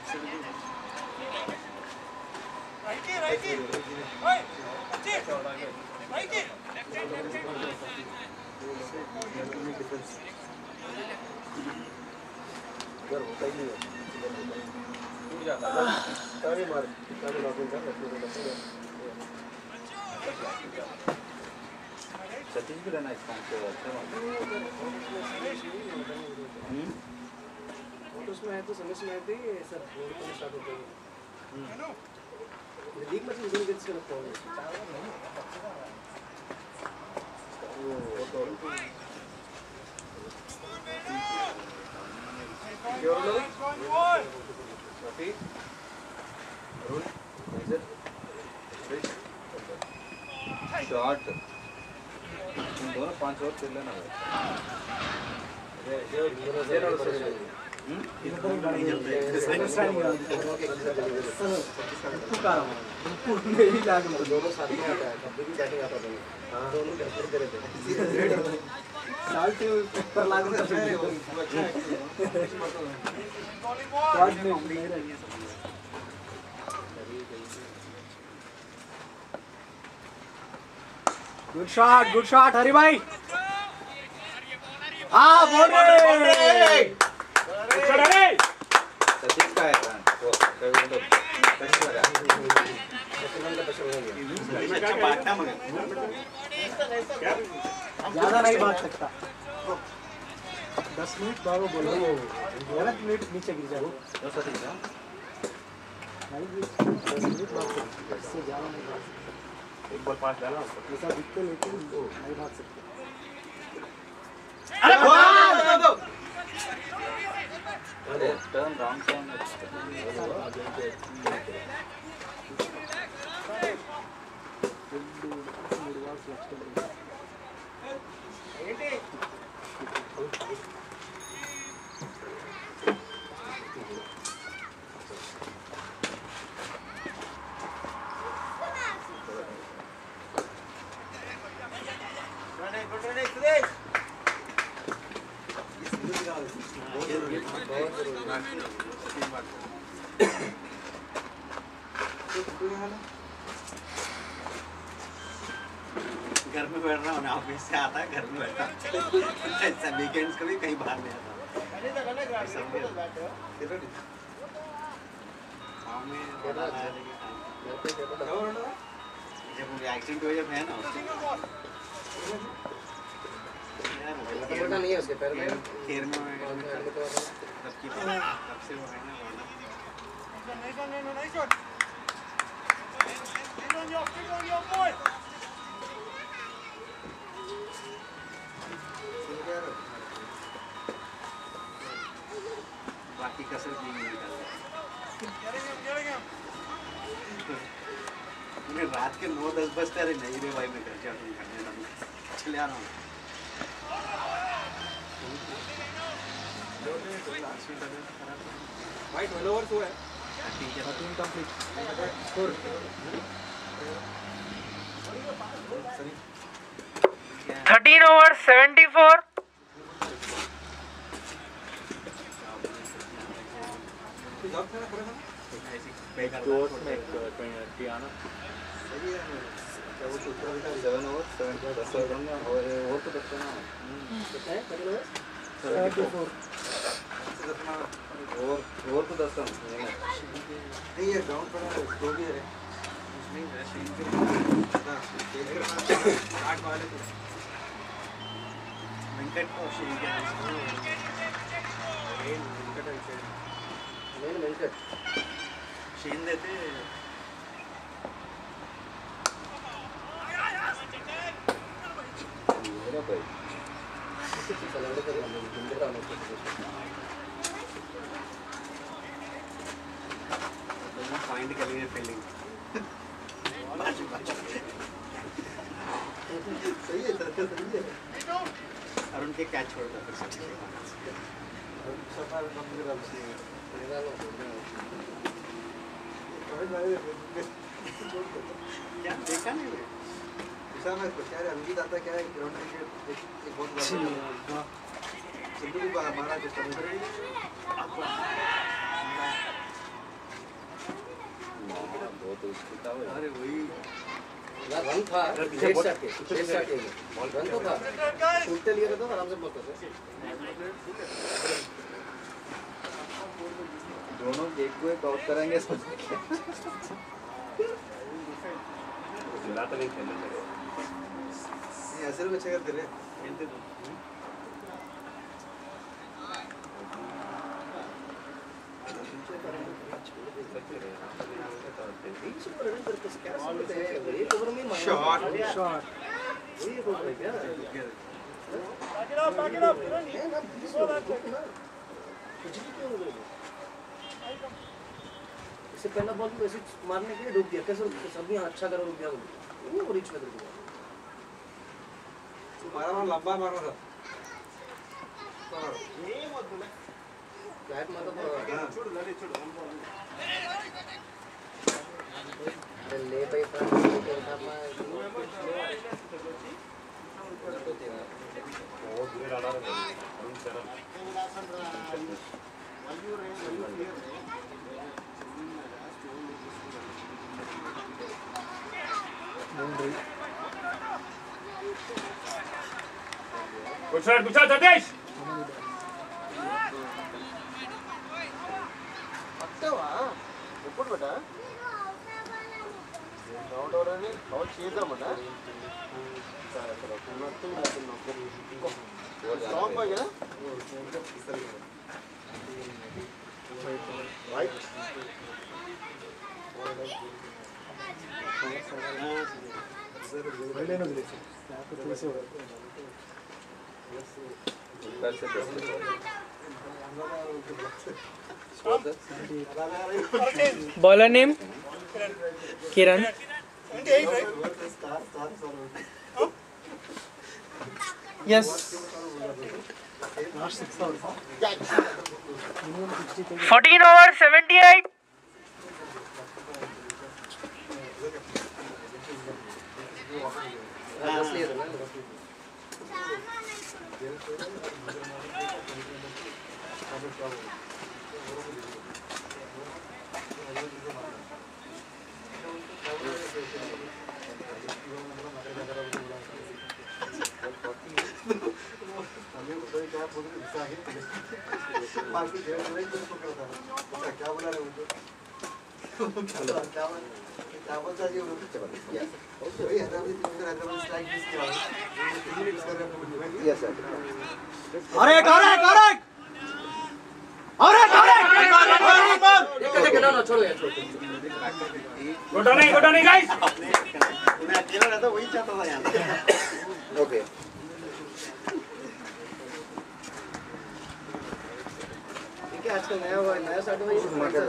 सतीश भी रहना इसका उसमें है तो समझ में आते ही सब स्टार्ट होते हैं लीग में तो गेट्स का प्रॉब्लम शॉट दोनों 5 ओवर खेल लेना दोनों साथ में आता है कभी भी बैटिंग आता है दोनों घर पे रहते हैं साल्ट पर लागू कर सकते हो गुड शॉट हरी भाई हाँ बोल रहे सतीश का है बांटना मगर ज्यादा नहीं बांट सकता 10 मिनट बाबू बोलो 11 मिनट नीचे गिर जाओ नहीं 10 मिनट बात इससे ज्यादा नहीं बात एक बॉल 5 डाला ऐसा दिखते लेकिन नहीं बात सकते अरे टर्न राउंड टाइम घर में बैठ रहा हूँ ना, ऑफिस से आता है घर में बैठा ऐसा वीकेंड्स कभी कहीं बाहर नहीं आता जब मुझे एक्सीडेंट हो जब है ना बेटा नहीं है उसके पैर में खैर में तब से वो है ना बाकी कसर भी नहीं निकालता। रात के 9-10 बजते अरे नहीं रे भाई मैं घर जाऊँ चले आ रहा हूँ। White 12 overs हुआ है। 13 complete. Score. 13 over 74. ओवर तो 10 रन नहीं है, ग्राउंड पर स्लो भी है। वेंकट और शेन के वेंकट शेन देते फाइंड कर लिए फील्डिंग सही है, सही है। अरुण के कैच छोड़ता फिर क्या देखा नहीं क्या है अंकित आता क्या है ग्राउंड क्रिकेट एक बहुत बड़ा सिद्धू भी मारा चेष्टा अरे वही रन था डेढ़ शॉट के रन तो था छूटते लिए तो आराम से बोलते थे दोनों एक को एक आउट करेंगे जिला तो नहीं खेलने लगे ऐसे में अच्छा करते रहे खेलते तो शॉट इससे पहला बॉल वैसे मारने के लिए डूब दिया कैसे सब यहाँ अच्छा करो रुक गया वो रिच में रुक गया मारा लंबा मारा था फ्लैट मतलब ले भाई बहुत बुरे डाला रहे अरुण शरण गुजरात सतीश ఎప్పుడు బేటా గ్రౌండ్ ఓవర్ని అవుట్ చేద్దామన్నా స్ట్రాంగ్ బాయ్ కదా రైట్ వైడ్ అయినా వదిలేసి లేకపోతే తీసేవాడు Bowler name Kiran. Yes. 14 over 78. क्या बोला रे उनको क्या बोलता जी यस सर अरे करेक्ट छोड़ो यार गुड ऑनिंग गाइस मैं अकेला रहता वही चाहता था यहाँ ओके आजकल नया स्टार्ट हुआ है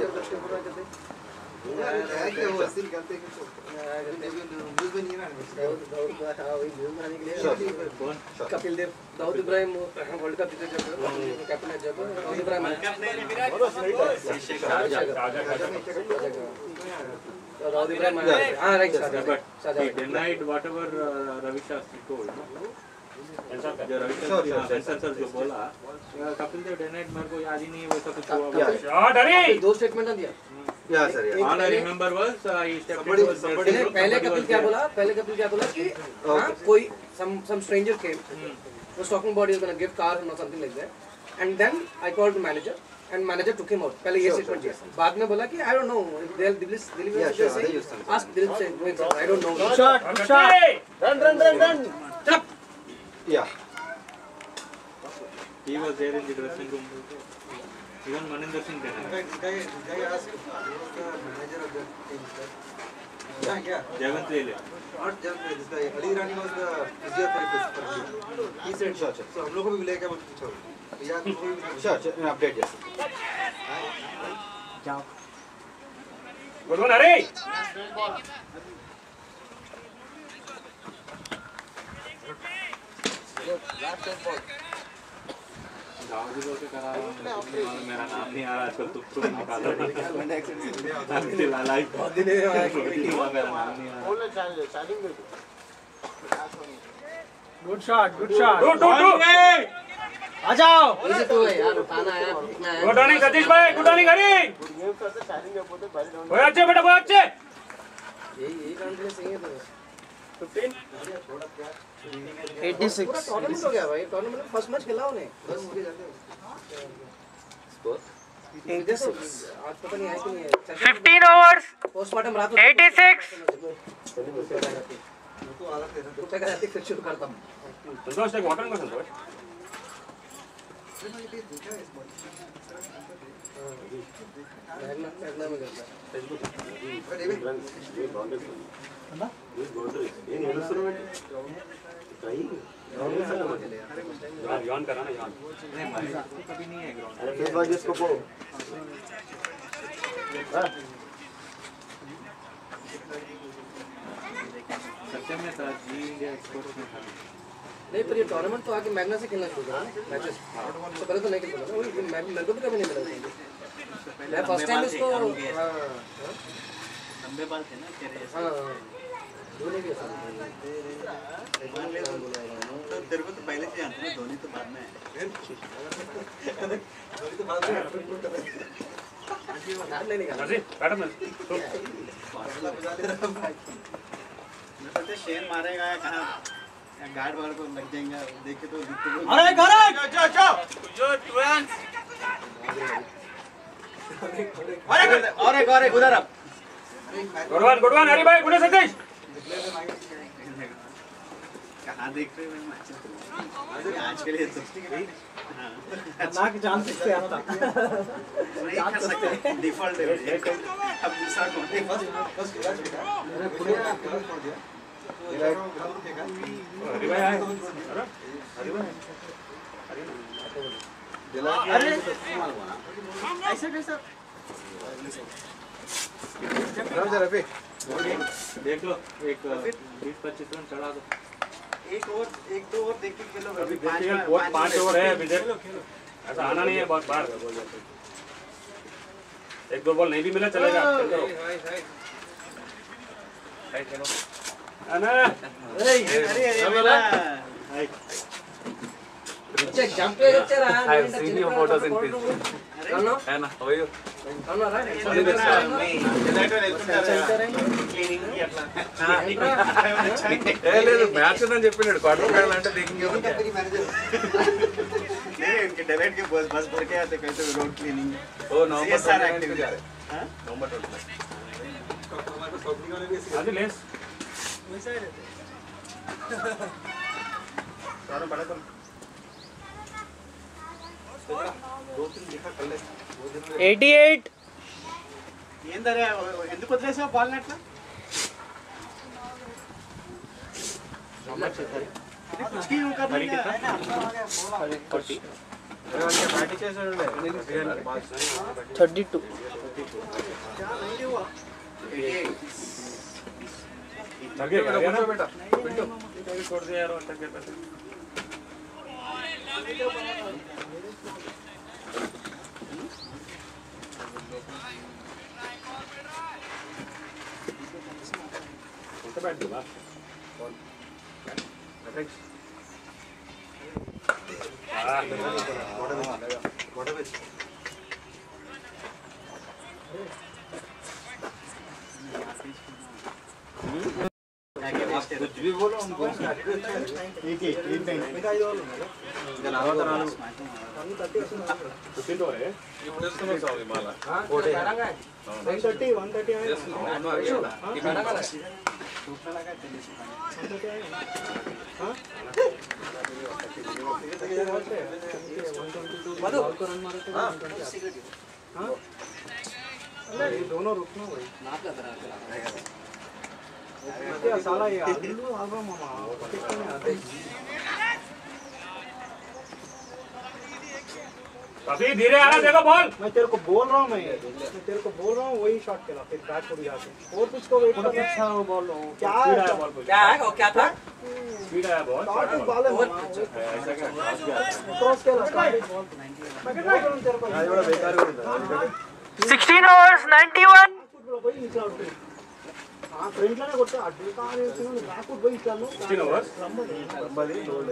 वो सील करते हैं न्यूज़ में नहीं है ना कपिल देव दाऊद इब्राहिम वर्ल्ड कप जीते जब कैप्टन है जब दाऊद इब्राहिम दाऊद इब्राहिम हां right He denied whatever Ravi Shastri told. Sir जो बोला कपिल देव denied मेरे को याद ही नहीं है वैसा कुछ हुआ शॉट अरे दो स्टेटमेंट दिया या sir all I remember was he stepped पहले कपिल क्या बोला कि हाँ कोई some stranger came was talking about he's gonna give car or something like that and then I called the manager and manager took him out पहले ये statement दिया बाद में बोला कि I don't know Dilip ask Dilip say I don't know shot run या he was there in the dressing room even Maninder Singh denied Jayant Lele Ali Rani was the physiotherapist for him. He said sure. So हम लोग को भी मिलेगा क्या पूछो या sure update yes जाओ गुड वन अरे दाऊदी बोल के करा मेरा नाम नहीं आ रहा आजकल तुम निकालो लाइव मेरा नाम नहीं आ रहा गुड शॉट टू आ जाओ इसे तो है यार उठाना है पीटना है गुड ऑनिंग सतीश भाई गुड ऑनिंग हरी ओए अच्छे बेटा बहुत अच्छे यही काम के लिए सही है तो 15 86 टूर्नामेंट हो गया भाई टूर्नामेंट में फर्स्ट मैच खेला उन्हें बस आज पता नहीं है कि नहीं है 15 overs पोस्टमार्टम रात 86 रुपए का जाती फिर शुरू करता हूं संतोष एक वाटर में संतोष मैगना में करता यान करा ना यान कभी नहीं है ग्राउंड अरे फिर भाई इसको पो सच्चे में था जी इंडिया एक्सपोर्ट में था नहीं पर ये टूर्नामेंट तो आके मैगना से खेलना शुरू करा मैचेस तो पहले तो नहीं खेलता था मेरे को भी कभी नहीं मिला मैं फर्स्ट टाइम इसको लंबे बाल थे ना तेरे हां धोनी भी तो तेरे को तो पहले से जानता ना धोनी तो बाद में नहीं निकाला जी बैठो मैं मैं सोचा शेर मारेगा या कहाँ गार्ड वार्ड को लग जाएगा देखे तो अरे करेक्ट और एक उधर अब गुड वन हरी भाई गुड सतीश कहाँ देख रहे हो आज के लिए तो ना के जान सकते हैं आता नहीं कर सकते डिफॉल्ट है अब दूसरा कौन है फर्स्ट क्लास बेटा अरे पूरे क्लास छोड़ दिया हरी भाई आए हरी भाई अरे ऐसा कैसा रफी देख लो एक 20-25 रन चढ़ा दो। एक दो और देख के खेलो अभी देखिए 5 ओवर है अभी देख ऐसा आना नहीं है बहुत बार। एक दो बॉल नहीं भी मिला चलेगा। మ్యాచ్ అని చెప్పినాడు క్వార్టర్ ఫైనల్ అంటే దేखेंगे इनके डेवेट के बस भर के आते कहते रोड क्लीनिंग ओ नवंबर सारा एक्टिविटी नवंबर 20 आगे लेस सारा बड़ा कम 2-3 दिखा कर ले 88. ఏందరే ఎందుకు వదిలేసావు బాల్ నెట్లా कुछ ही कर रही है ना बैटिंग చేసాడు 32. क्या नहीं हुआ लगेगा ना बेटा पिंटू छोड़ दे यार अटक गया पैसे। कौन बैठ गया कौन अटैक हां बॉर्डर पे कुछ भी बोलो हमको एक नहीं ఇంకా 5 ఓవర్లు ఇంకా 44 15 ओवर है ఇప్పుడు చేస్తున్నావు సార్ మాల 130 ये दोनों रुकना भाई क्या साला ये आलू आवा मामा कितने आते काफी धीरे आना देखो बॉल। मैं तेरे को बोल रहा हूँ मैं तेरे को बोल रहा हूँ वही शॉट खेला फिर बैट को भी जाके और कुछ को वेट कर अच्छा वो बॉल क्या स्पीड आया बॉल क्या है वो क्या था स्पीड आया बॉल शॉट बॉल है ऐसा क्या क्रॉस खेला स्टार्टिंग बॉल मैं कितना करूं तेरे को అది కూడా బేకార్ ఉంది 16 overs 91. పోయి నిట్లా ఉంటుంది ఆ ఫ్రంట్ లోనే కొట్టే అడ్డు కార్ వేస్తున్నాను బ్యాక్ పోయి ఇట్లాను 16 overs రంబది లోడ్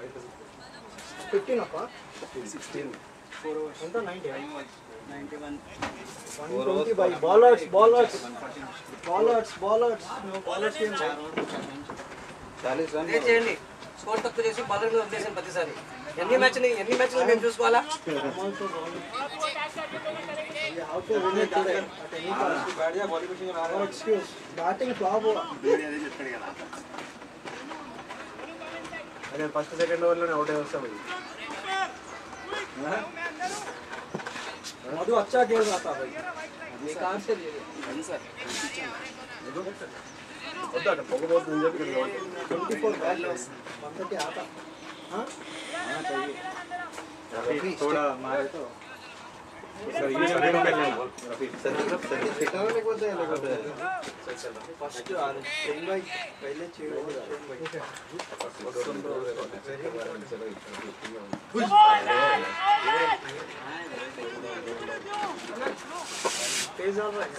15 అప్ప 16 ఎంత 90 91 120 by bowlers bowlers team 40 run చేయండి స్కోర్ తక్కువ చేసి బౌలర్ మీద వదిలేసాను ప్రతిసారి ఎన్ని మ్యాచ్లు మేము చూసుకోవాలా how to win it today at any cost बैठ जा बॉडी पिचिंग आ no excuse batting flop हुआ వీడియో అదే చెప్తాడు కదా अरे फर्स्ट सेकंड ओवर లోనే అవుట్ అయ్యొస్తా भाई मधु अच्छा खेल रहा था भाई कहाँ से వద్దాట పొగబోతుంది అని చెప్పి 24 बैट 130 आता हां रफी थोड़ा मारे तो सर ये सारे को पहले बॉल रफी सेकंड में बोलते हैं लोग ఫస్ట్ స్ట్రింగ్ బై पहले चेड़ तेज आ रहा है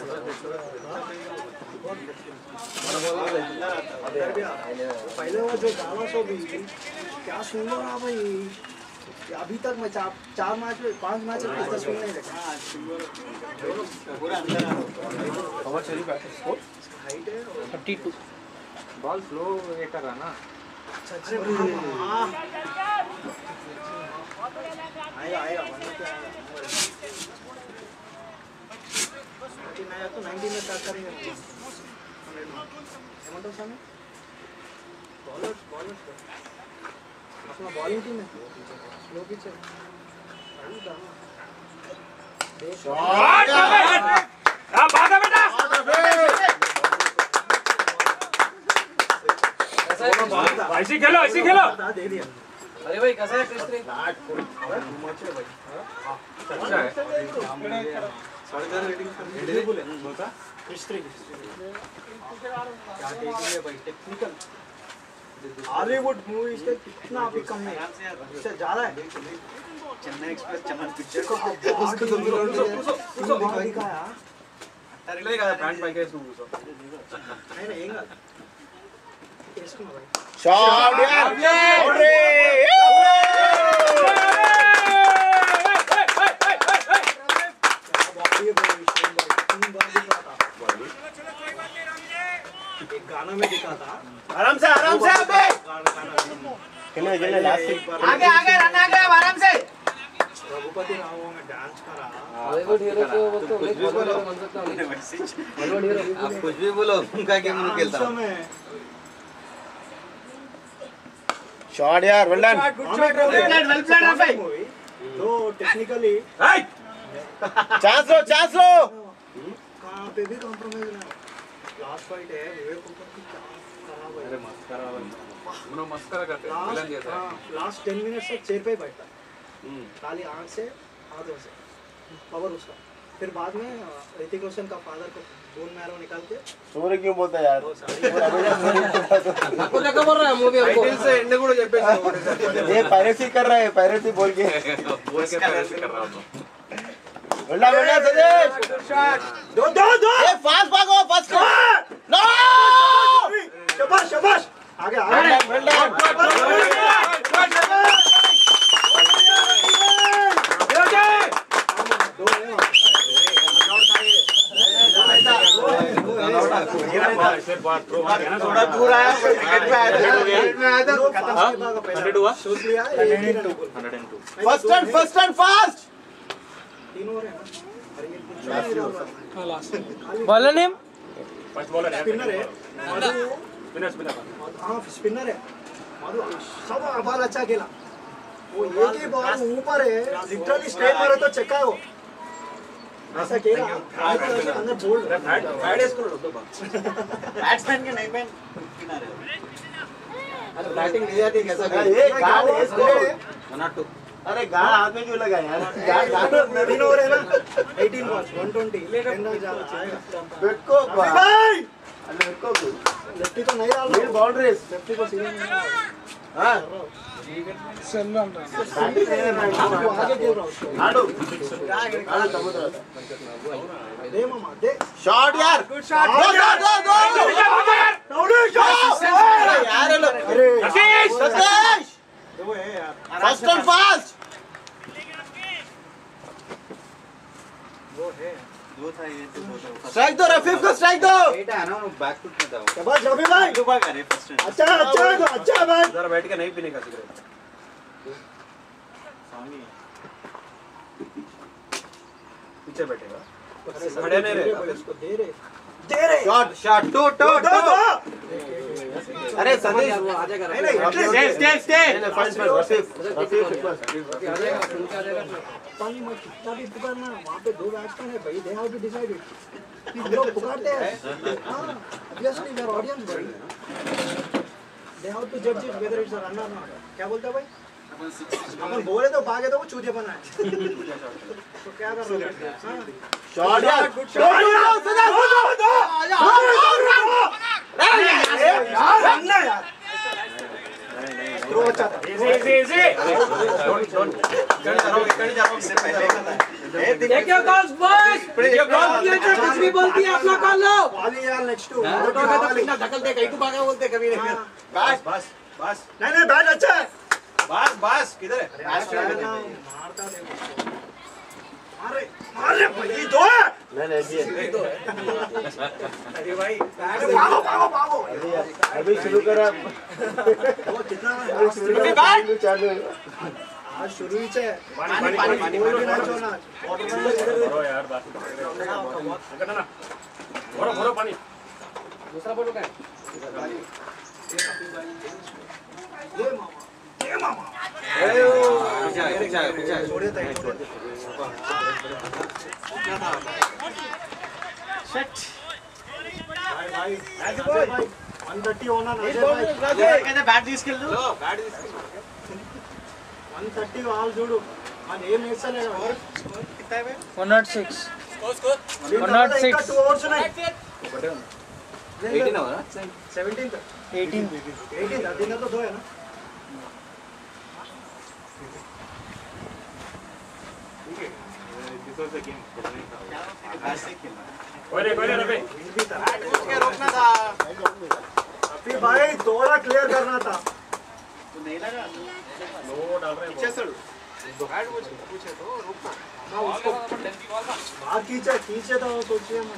पहले वो जो गाना सो भी क्या सुंदर रहा भाई अभी तक मैं 4 मैच में 5 मैच में इतना स्विंग नहीं देखा पूरा अंदर आ कवर चली बैट स्कोर हाइट है 32. बॉल स्लो ये कर रहा ना आएगा आएगा आया तो 90 में स्टार्ट करेंगे हेमंत सामने बॉलर्स अपना बॉलिंग टीम है स्लो पिच है शॉट क्या बात है बेटा ऐसे खेलो दे दिया अरे भाई कैसा है कृष्ण? अच्छा है हॉलीवुड मूवीज के कितना अभी कम है, इससे ज्यादा है। चेन्नई एक्सप्रेस चमन पिक्चर को दिखाया पैंट पाई के नहीं नहीं ఏంగా వేసుకున్నా भाई शॉट यार एक गाना में दिखा था आराम से अबे खेलने लास्ट आगे आगे रन आगे अब आराम से। रघुपति राव में डांस करा। बॉलीवुड हीरो को वो तो कुछ भी बोलो मन सकता हूं। बॉलीवुड हीरो आप कुछ भी बोलो उनका गेम नहीं खेलता शॉट यार वेल डन वेल प्लान है भाई। तो टेक्निकली चांस लो कहां पे भी कॉम्प्रोमाइज नहीं। लास्ट फाइट है विवेक ऊपर की खराब है। अरे मस्करा करते हैं विलन जैसा लास्ट 10 मिनट्स तक चेयर पे ही बैठा खाली आंख से हाथों से पावर उसका। फिर बाद में ऋतिक रोशन का फादर को बोन मैरो निकाल के सूर्य क्यों बोलता है यार आपको क्या बोल रहा है मूवी हमको टाइटल से एंड కూడా చెప్పేసి ये पायरेसी कर रहा है पायरेसी बोल के पैरेसी कर रहा हूं वेल डन सदेश दो ए फास्ट भागो फर्स्ट नो शाबाश आगे वेल डन थोड़ा दूर आया विकेट पे आया सोच लिया 102 फर्स्ट एंड फास्ट तीन ओवर है ना। बॉलर नेम फर्स्ट बॉलर है स्पिनर है मधु। स्पिनर हाँ स्पिनर है मधु। सब बॉल अच्छा खेला। वो एक ही बॉल ऊपर है लिटरली स्ट्रेट मारे तो चक्का है वो ऐसा खेला अंदर बोल बैट्समैन के नहीं मैन किनारे बैटिंग नहीं आती कैसा ये गाल इसको 102 अरे गाल हाथ में क्यों लगा यार गाल तीन ओवर है ना 18 बॉल्स 120 10 रन ज्यादा चाहिए। बेटको भाई अरे बेटको लेफ्टी तो नहीं डाल मिड बाउंड्रीज लेफ्टी को सीधे नहीं डाल हां आगे खेल रहा हूँ आडू समुद्र दे मामा दे शॉट यार गुड शॉट दो यार अरे सतीश दो है यार फर्स्ट एंड फास्ट वो है दो था ये तो दो था स्ट्राइक दो रफीक को स्ट्राइक दो बेटा है ना वो बैक फुट में था वो शाबाश रफी भाई दुबा करे फर्स्ट अच्छा है भाई जरा बैठ के नहीं पीने का सिगरेट पीछे बैठेगा खड़े नहीं रहे उसको दे रे शॉट टू अरे सतीश वो आ जाएगा स्टे रफीक पानी में कितना भी पुकारना वहाँ पे दो बैट्समैन है भाई they have to decide it हम लोग पुकारते हैं हाँ ऑब्वियसली वी आर ऑडियंस भाई दे हैव टू जज it whether it's a run or not क्या बोलता है भाई अपन बोले तो भागे तो वो चूजे बनाए तो क्या कर रहे हो शॉट यार थ्रो अच्छा था इससे पहले का था देखियो कॉल्स बॉयज कुछ भी बोलती है अपना कॉल लो वाली यार नेक्स्ट टू पिंडा धकल दे कहीं तू भागा बोलते कभी नहीं बस नहीं बैट अच्छा है बस किधर है मारता देखो मारे भाई दो है नहीं अरे भाई भागो अभी शुरू करा वो कितना चालू आज शुरू ही है पानी कोई भी मैच होना करो यार बात ना भरो पानी दूसरा बोलो क्या ये मामा पीछे छोड़े थे भाई 130 होना ना भाई कहते बैट डिस्किल दो बैट 130 ఆల్ చూడు అది ఏం నేర్చలేగా और कितना है भाई 106 106 ఇంకా 2 అవర్స్ ఉన్నాయి 18 होगा 17th 18 दिन तो 2 है ना ठीक है दिस वाज द गेम आज से खेलना कोई नहीं रफी के रोकना था अभी भाई थोड़ा क्लियर करना था तो नहीं लगा लो डाल रहे पीछे सर बैट वो पूछे तो रोकना हाँ उसको बाहर खींचे तो सोचिए मैं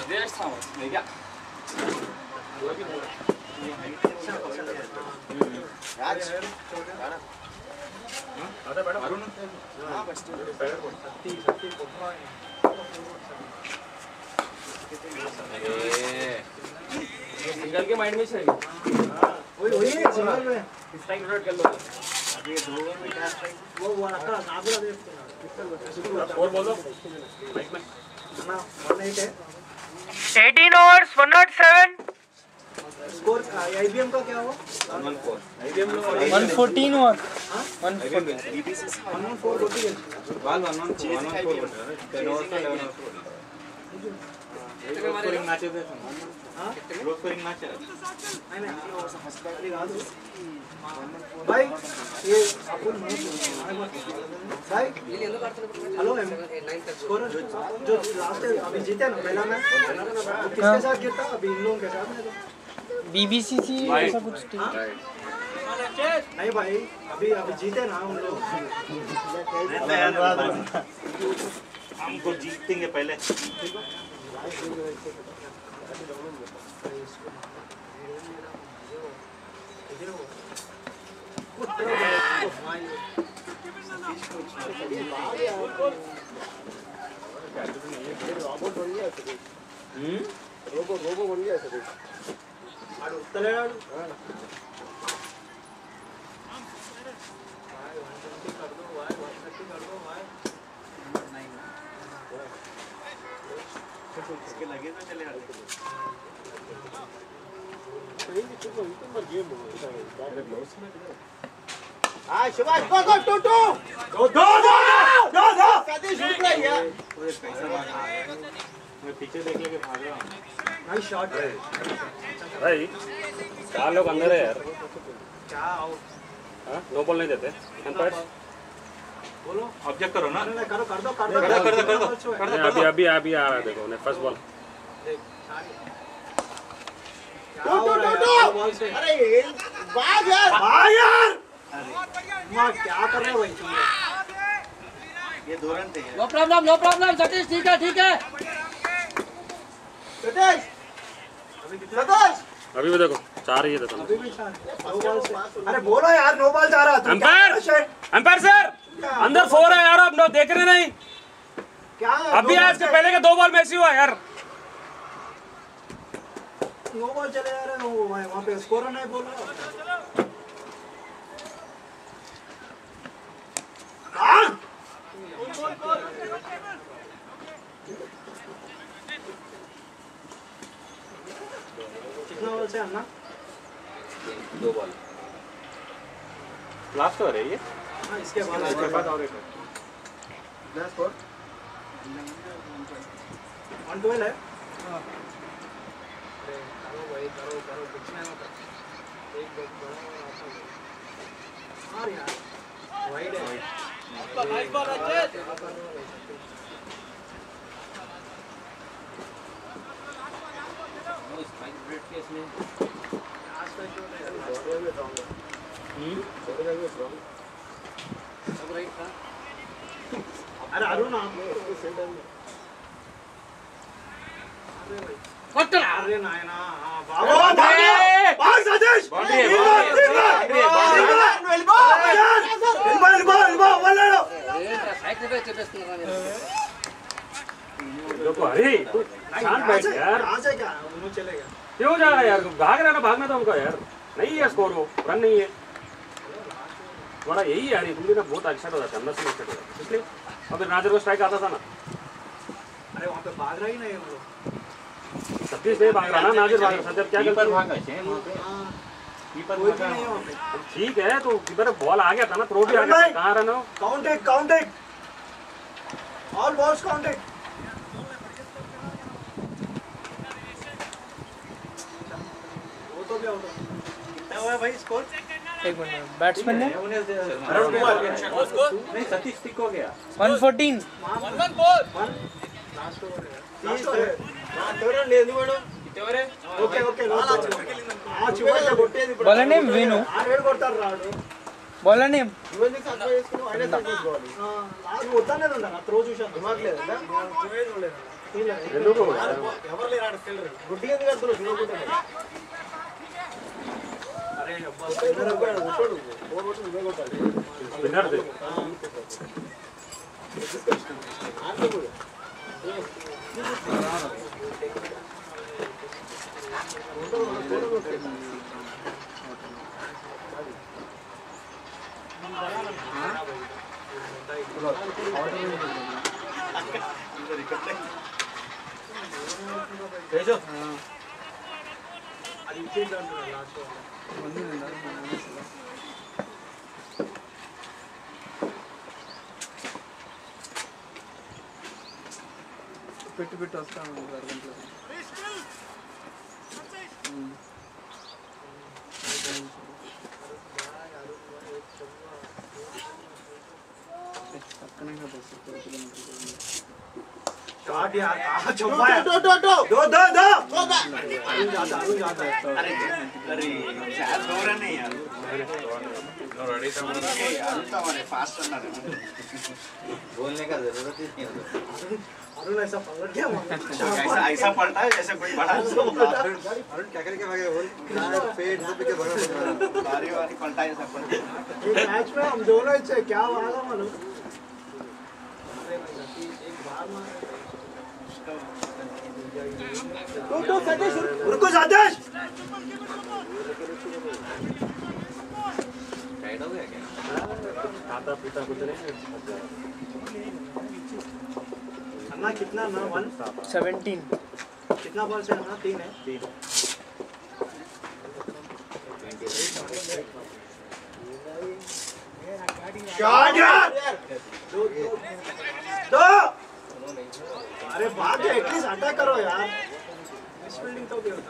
अरुण सिंगल के माइंड में चाहिए वही सिंगल में स्ट्राइक रोटेट कर लो अभी 2 ओवर में क्या स्ट्राइक वो अक्का नागुला देखते और बोल दो माइक में ना 1-8 है 18 overs 107 स्कोर आईबीएम का क्या हुआ 114 हुआ 114 बीबीसी से 114 होती है लो स्कोरिंग मैच है हाँ लो स्कोरिंग मैच है नहीं काదు भाई ये अपन भाई हेलो स्कोर जो लास्ट अभी जीते ना पहला मैच किसके साथ जीता अभी इन लोगों के साथ में बीबीसीसी ऐसा कुछ टीम नहीं भाई अभी जीते ना उन लोग हमको जीतेंगे पहले रोबो बन गया सर आडू तलेराडू इसके लगे तो चले आते हाँ Shivaj go go two two दो सतीश रुक रही है मैं पीछे देख लेके भाग रहा हूँ नाइस शॉट भाई 4 लोग अंदर है यार क्या आउट हाँ नो बॉल नहीं देते एम्पायर बोलो ऑब्जेक्ट करो ना नहीं कर दो कर दो अभी आ रहा है देखो ने फर्स्ट बॉल टू अरे भाग यार माँ क्या कर रहे हो भाई तुम ये 2 रन थे नो प्रॉब्लम सतीश ठीक है सतीश अभी भी देखो 4 ही है देखो अभी भी 4 नो बॉल से अरे बोलो यार नो बॉल जा रहा तुम एम्पायर सर अंदर 4 है यार आप देख रहे नहीं क्या अभी आज के पहले के 2 बॉल में ऐसी हुआ यार नो बॉल चले जा रहे हो वहाँ पे स्कोर नहीं बोल रहा कितना बॉल से अन्ना 2 बॉल लास्ट ओवर है ये हाँ इसके बाद और एक लास्ट स्कोर 112 है करो कुछ नहीं होता एक बड़ा और यार वाइड है nice ball Ajay strike rate के इसमें सब राइट था अरे अरुण आप अरे नायना भाग सतीश देखो अरे शांत बैठ यार क्या चलेगा क्यों जा रहा है यार भाग रहा है ना भागना था उनका यार नहीं है स्कोर वो रन नहीं है बड़ा यही यार तुम भी ना बहुत अच्छा हो जाता है अंदर से अच्छा हो जाता है इसलिए अभी नाजर को स्ट्राइक आता था ना अरे वहाँ पे भाग रहा ही नहीं हम लोग सतीश नहीं भाग रहा ना नाजर भाग रहा सतीश क्या करता है कीपर कोई भी नहीं है वहाँ पे। ठीक है तो कीपर बॉल आ गया था ना, थ्रो भी आ गया था, कहाँ रन हो? Counted all balls counted. वो तो भी आउट है। कितना हुआ भाई स्कोर? एक मिनट, बैट्समैन ने नहीं सतीश टिक हो गया 114 ఓకే చివరిలో కొట్టేది ఇప్పుడు. బౌలర్ నేమ్ వేణు, 6 కొడతారు రాడు. బౌలర్ నేమ్ లాస్ట్ వద్దనేది ఉండాలి. త్రో చూసాను దిమాగ్లేదు ఎవరు లేరు ఆడ ఫీల్డర్. గుడ్డిగా ఎందుకు కడుతున్నావు చూడకుండా? అరే కొట్టాడు ఫోర్ కొట్టి నువ్వే కొట్టాలి. విన్నర్ దే పెట్టి వస్తాను అరగంటలో. పక్కనే కదా शॉट यार कहां छुपा है? दो अरे चार दो रन नहीं यार फास्ट रनर बोलने का जरूरत ही नहीं है। अरुण ऐसा पलट गया ऐसा पलटा है जैसे कोई बड़ा अरुण क्या करके भागे बोल पेट दबे के भागा बारी बारी पलटा ऐसा पलटा। एक मैच में हम दोनों अच्छे क्या वाला मालूम तो सतीश रुको सतीश खाता पीता कुछ नहीं अन्ना कितना ना 17 कितना बॉल से अन्ना 3 है 3 शॉट यार दो अरे बात है एटलीस्ट अटैक करो यार मिस फील्डिंग तो भी होता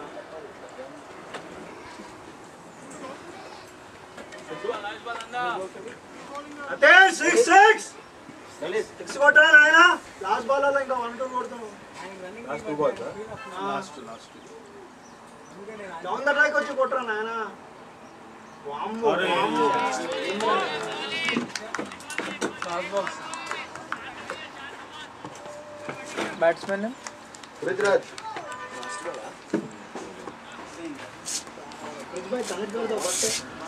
अते 6 6 కొట్టాలి ఆయన లాస్ట్ బాల్ అలా ఇంకా 1 2 కొడతాము last 2 ball last down the track వచ్చి కొట్టరా నాయన వామ్మో వామ్మో बैट्समैन नेम पृथ्वीराज एक भाई कनेक्ट कर दो but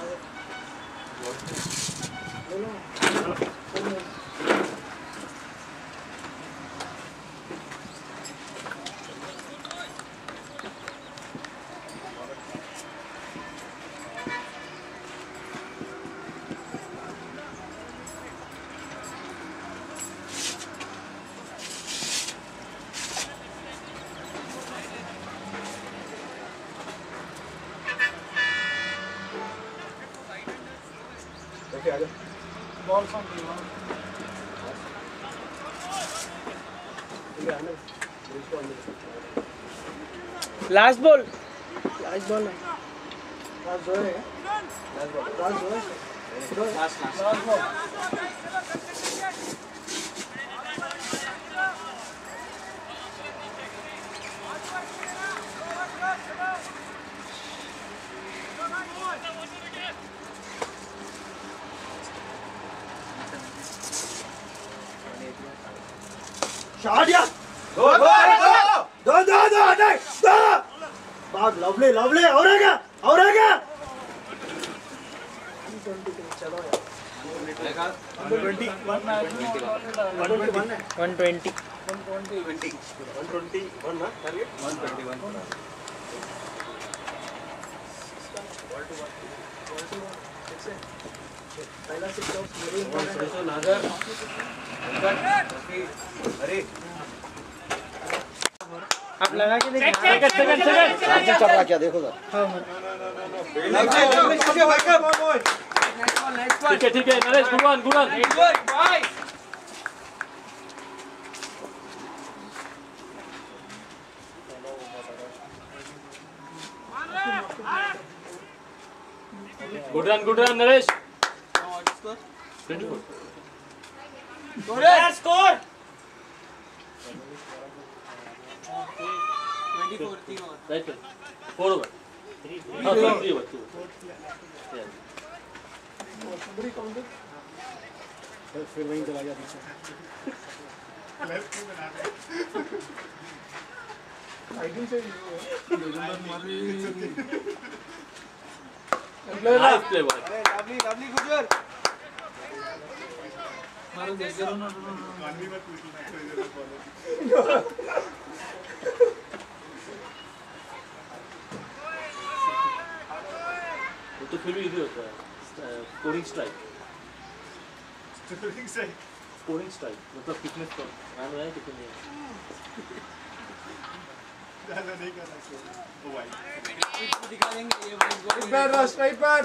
ball from last ball है लास्ट जो है लास्ट बॉल शॉट यार दो अटैक दो बहुत लवली लवली और आ गया चलो यार 120 120 121 ना टारगेट 121 पहला 6 आउट मेरे अरे आप लगा के देखिए चल रहा क्या देखो सर हाँ ठीक है Naresh good one good run Naresh score 4 over 3 over 2 फिर वहीं चला गया पीछे I didn't say you. nice play boy lovely Gujjar तो फिर भी इजी होता है स्कोरिंग स्ट्राइक मतलब कितने स्कोर रन रहे हैं कितने नहीं नहीं कर सकते ओ भाई दिखा देंगे ये Straight back.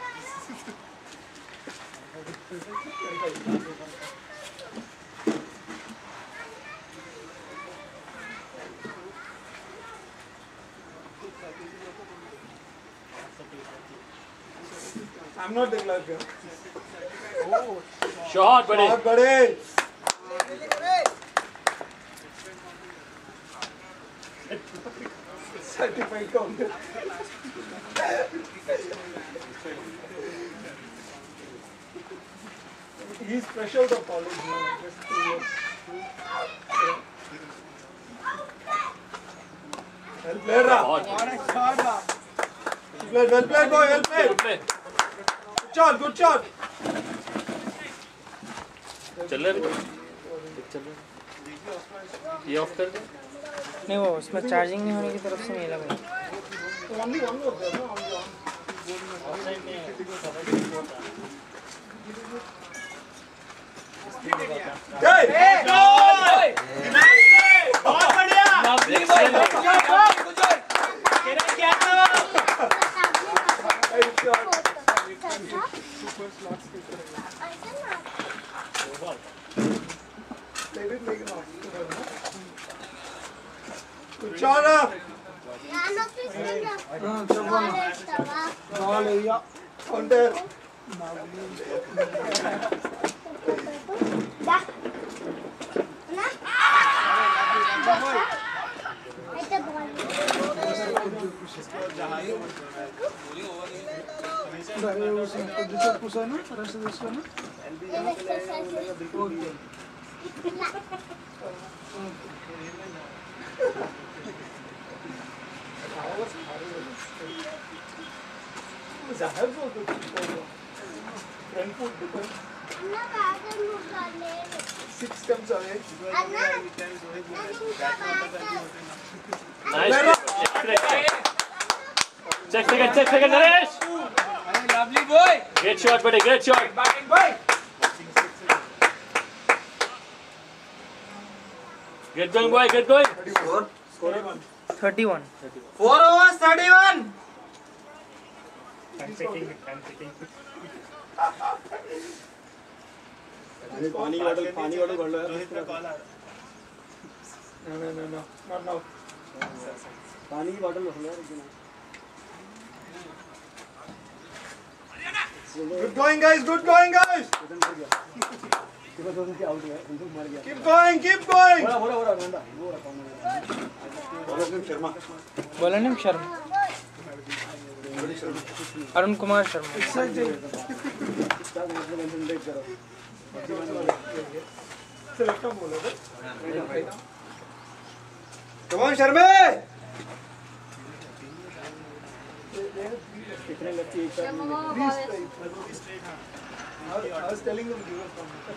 I'm not the clerk here. Oh, shot बड़े certified counter. He's fresh out of college now, just 2 years. Well played, Ra. Well played, boy. Well played. Good shot. चल रहे ये ऑफ कर दे नहीं वो उसमें चार्जिंग नहीं होने की तरफ से नहीं लगा Only one more there, no? बहुत बढ़िया Good shot, Ra. Counter. Six steps away. Nice check second Naresh lovely boy great shot बड़े great shot batting boy get going boy get going 31 4 overs 31 पानी बॉटल भर लो यार No, not now. पानी की bottle भर लो यार Good going, guys. Good going, guys. Keep going. Keep going. बोला नहीं Sharma Arun Kumar Sharma Come on, Sharma. कितने लड़की एक साथ I was telling them give us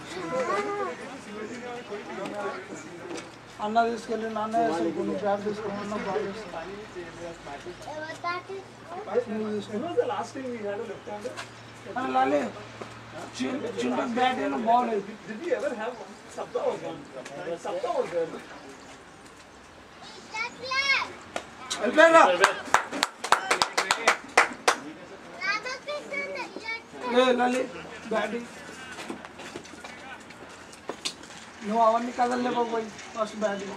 Anna this kele nana ऐसे गुनु प्यार this कोना बारिश When was the last time we had a left-hander? Lale. Children bat and a ball. Did we ever have one? Sapta was one. Sapta was there. Well played, Ra. ले Lalit batting know our निकाल ले कोई first batting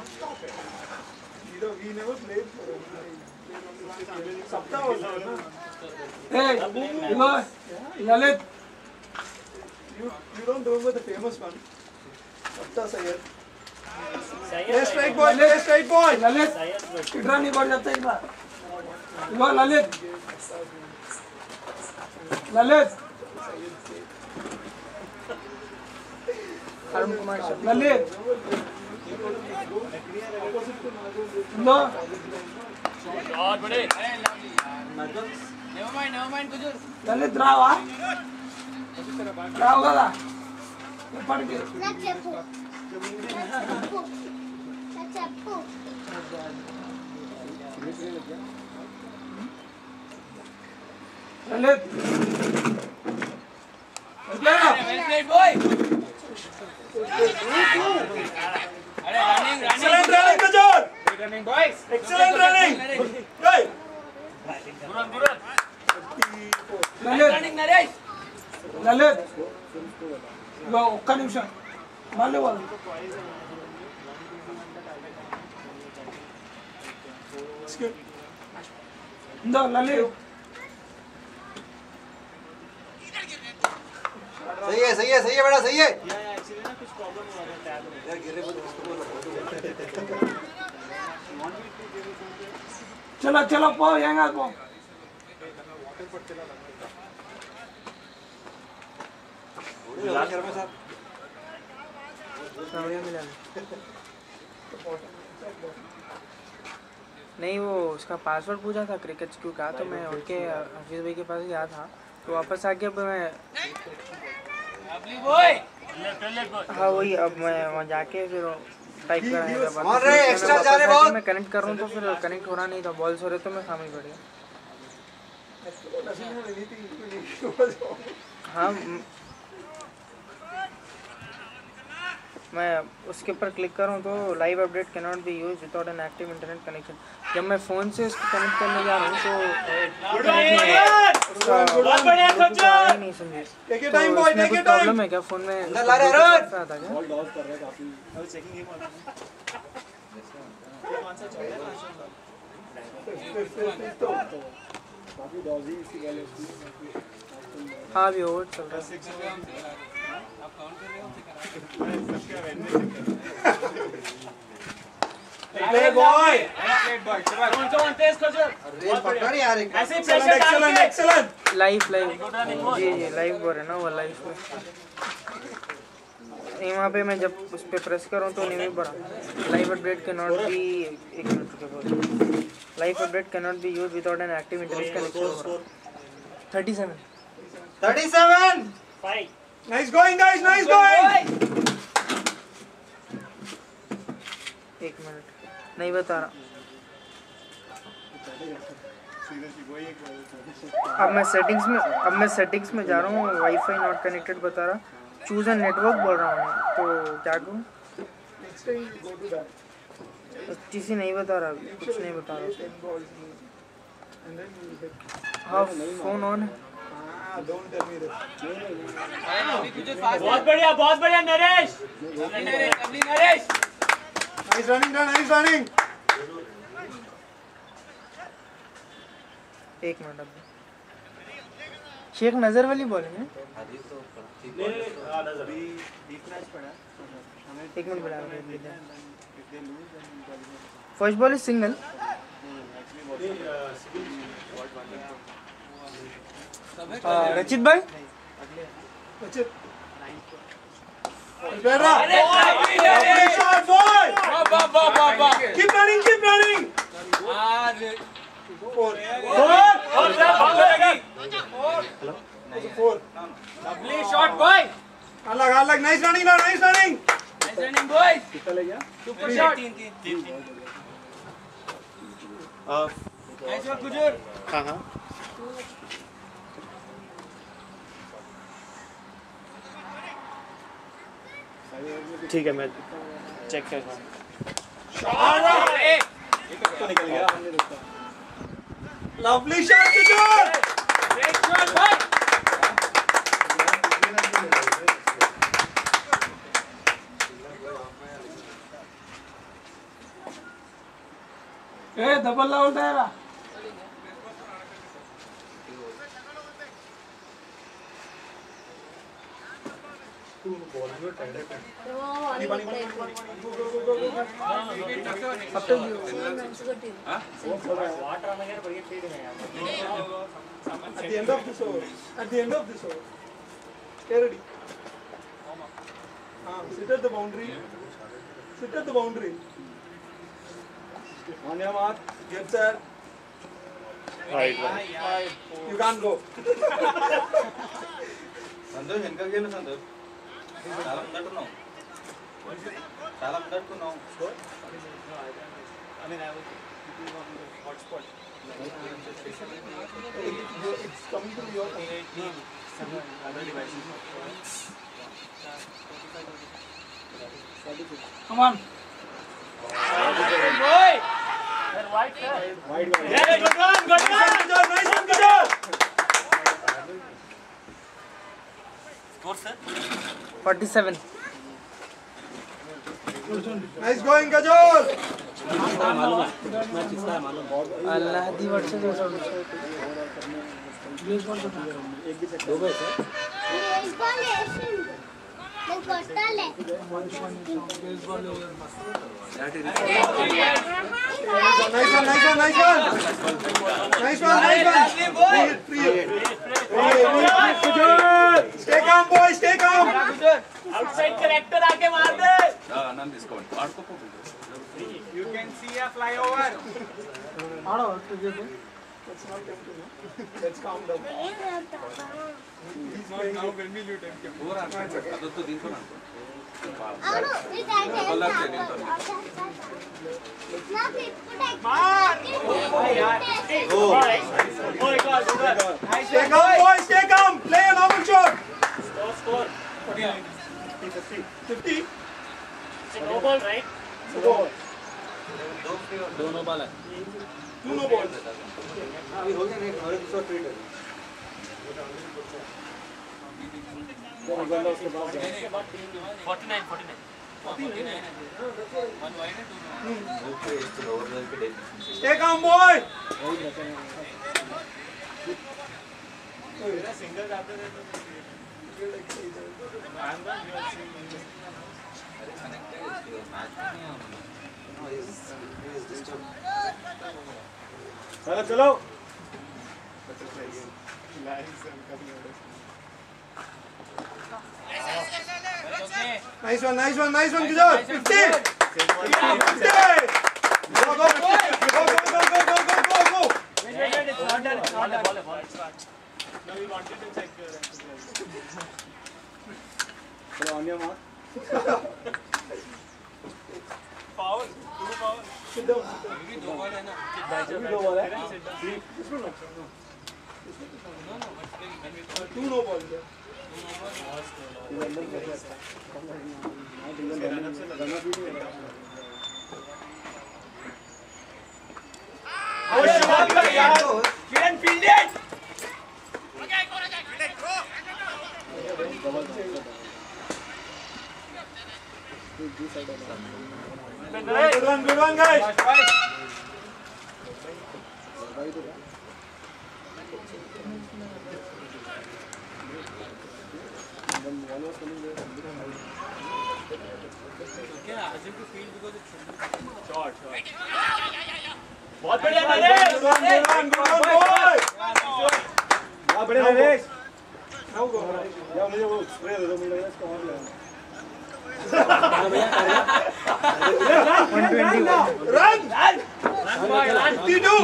hey Lalit You don't remember the famous one? Sapta Sayed. Play straight boy, play straight boy. Lalit इधर नहीं बढ़ जाता एक बार लो ललित ललित अरुण कुमार ललित लो और बड़े नेवर माइंड कुछ ललित राव राव गला पड़ के Lalit boy Excellent running, Kajol. Running boys Excellent running. Hey. Lalit running Naresh Lalit लो ఒక్క నిమిషం మళ్ళీ వాళ్ళు ఇందో లలిత్ सही है बेटा सही है चलो चलो पो यहाँ पो नहीं वो उसका पासवर्ड पूछा था क्रिकेट क्यों का तो मैं उनके हफीज भाई के पास गया था तो वापस आके अब मैं हाँ वही अब मैं वहाँ जाके फिर टाइप कराया मैं कनेक्ट कर रहा हूँ तो फिर कनेक्ट हो रहा नहीं था बॉल्स हो रहे तो मैं खामी पड़ गया हाँ मैं उसके ऊपर क्लिक करूँ तो live update can not be used without an active internet connection जब मैं फ़ोन से उसको कनेक्ट करने जा रहा हूँ तो नहीं समझे प्रॉब्लम है क्या फ़ोन में आता क्या हाँ अभी ओवर चल रहा है Play boy. Excellent. लाइव जी लाइव बोल रहे ना वो लाइव पे वहाँ पे मैं जब उस पर प्रेस करूँ तो नहीं पड़ा live update can not be एक मिनट के बाद live update can not be used without an active internet connection 37. Nice going, guys. Nice going. एक मिनट नहीं बता रहा अब मैं सेटिंग्स में जा रहा हूँ वाईफाई नॉट कनेक्टेड बता रहा चूज एन नेटवर्क बोल रहा हूँ मैं तो क्या करूँ किसी नहीं बता रहा कुछ नहीं बता रहा हाँ फोन ऑन है बहुत बढ़िया नरेश Nice running. एक मिनट अब शेख नजर वाली बॉलिंग है एक मिनट बड़ा फर्स्ट बॉल इज सिंगल रचित भाई Shot, boy. Keep running. Four. Lovely shot boy. Alak. Nice running. Nice running boys. Super shot. Nice shot Kujur. हाँ ठीक है मैं चेक कर रहा हूँ Lovely shot, Kujur. Great shot boy. Double out है ना At the end of this over. At the end of this over. Stay ready. Sit at the boundary. Sit at the boundary. On your mark. Get set. Right. You can't go. संतोष इनका क्या ना संतोष చాలా ముందట్టున్నావు చాలా ముందట్టున్నావు I mean, I was hotspot. It's coming to your other devices. Come on. boy. Wide, sir. Wide. Yeah, good one. Nice one, Kajol. Score, sir. 47. Nice going, Kajol. अल्लाह दी वर्ष जो सब Stay calm, boys. Stay calm. Outside character आके मार दे. आनंद इसको आड़को को You can see a flyover. Let's not tempt him. Let's calm down. He's not now when will you tempt him? और आता तो दिन को ना Stay calm, boys. Stay calm. Play a normal shot. Score. 50. No ball, right? दोनों बाल है 2 no balls. अभी हो गया नहीं और एक शॉट ट्रेड 49. One wide and two. Stay calm, boy. चलो चलो Nice one, Kajol. 50. 50. Go. Wait, it's not done. It's not done. No, we wanted to check your चलो on your mark Foul. 2 foul. Sit down. अभी 2 ball है ना. अभी 2 ball है This one no. 2 no balls. Kiran field it. Good one, guys. बहुत बढ़िया Naresh. Good one, boy. बहुत बढ़िया नरेश Now go. यार मुझे वो स्प्रे दे दो मुझे लगा इसको और ले Run. 52.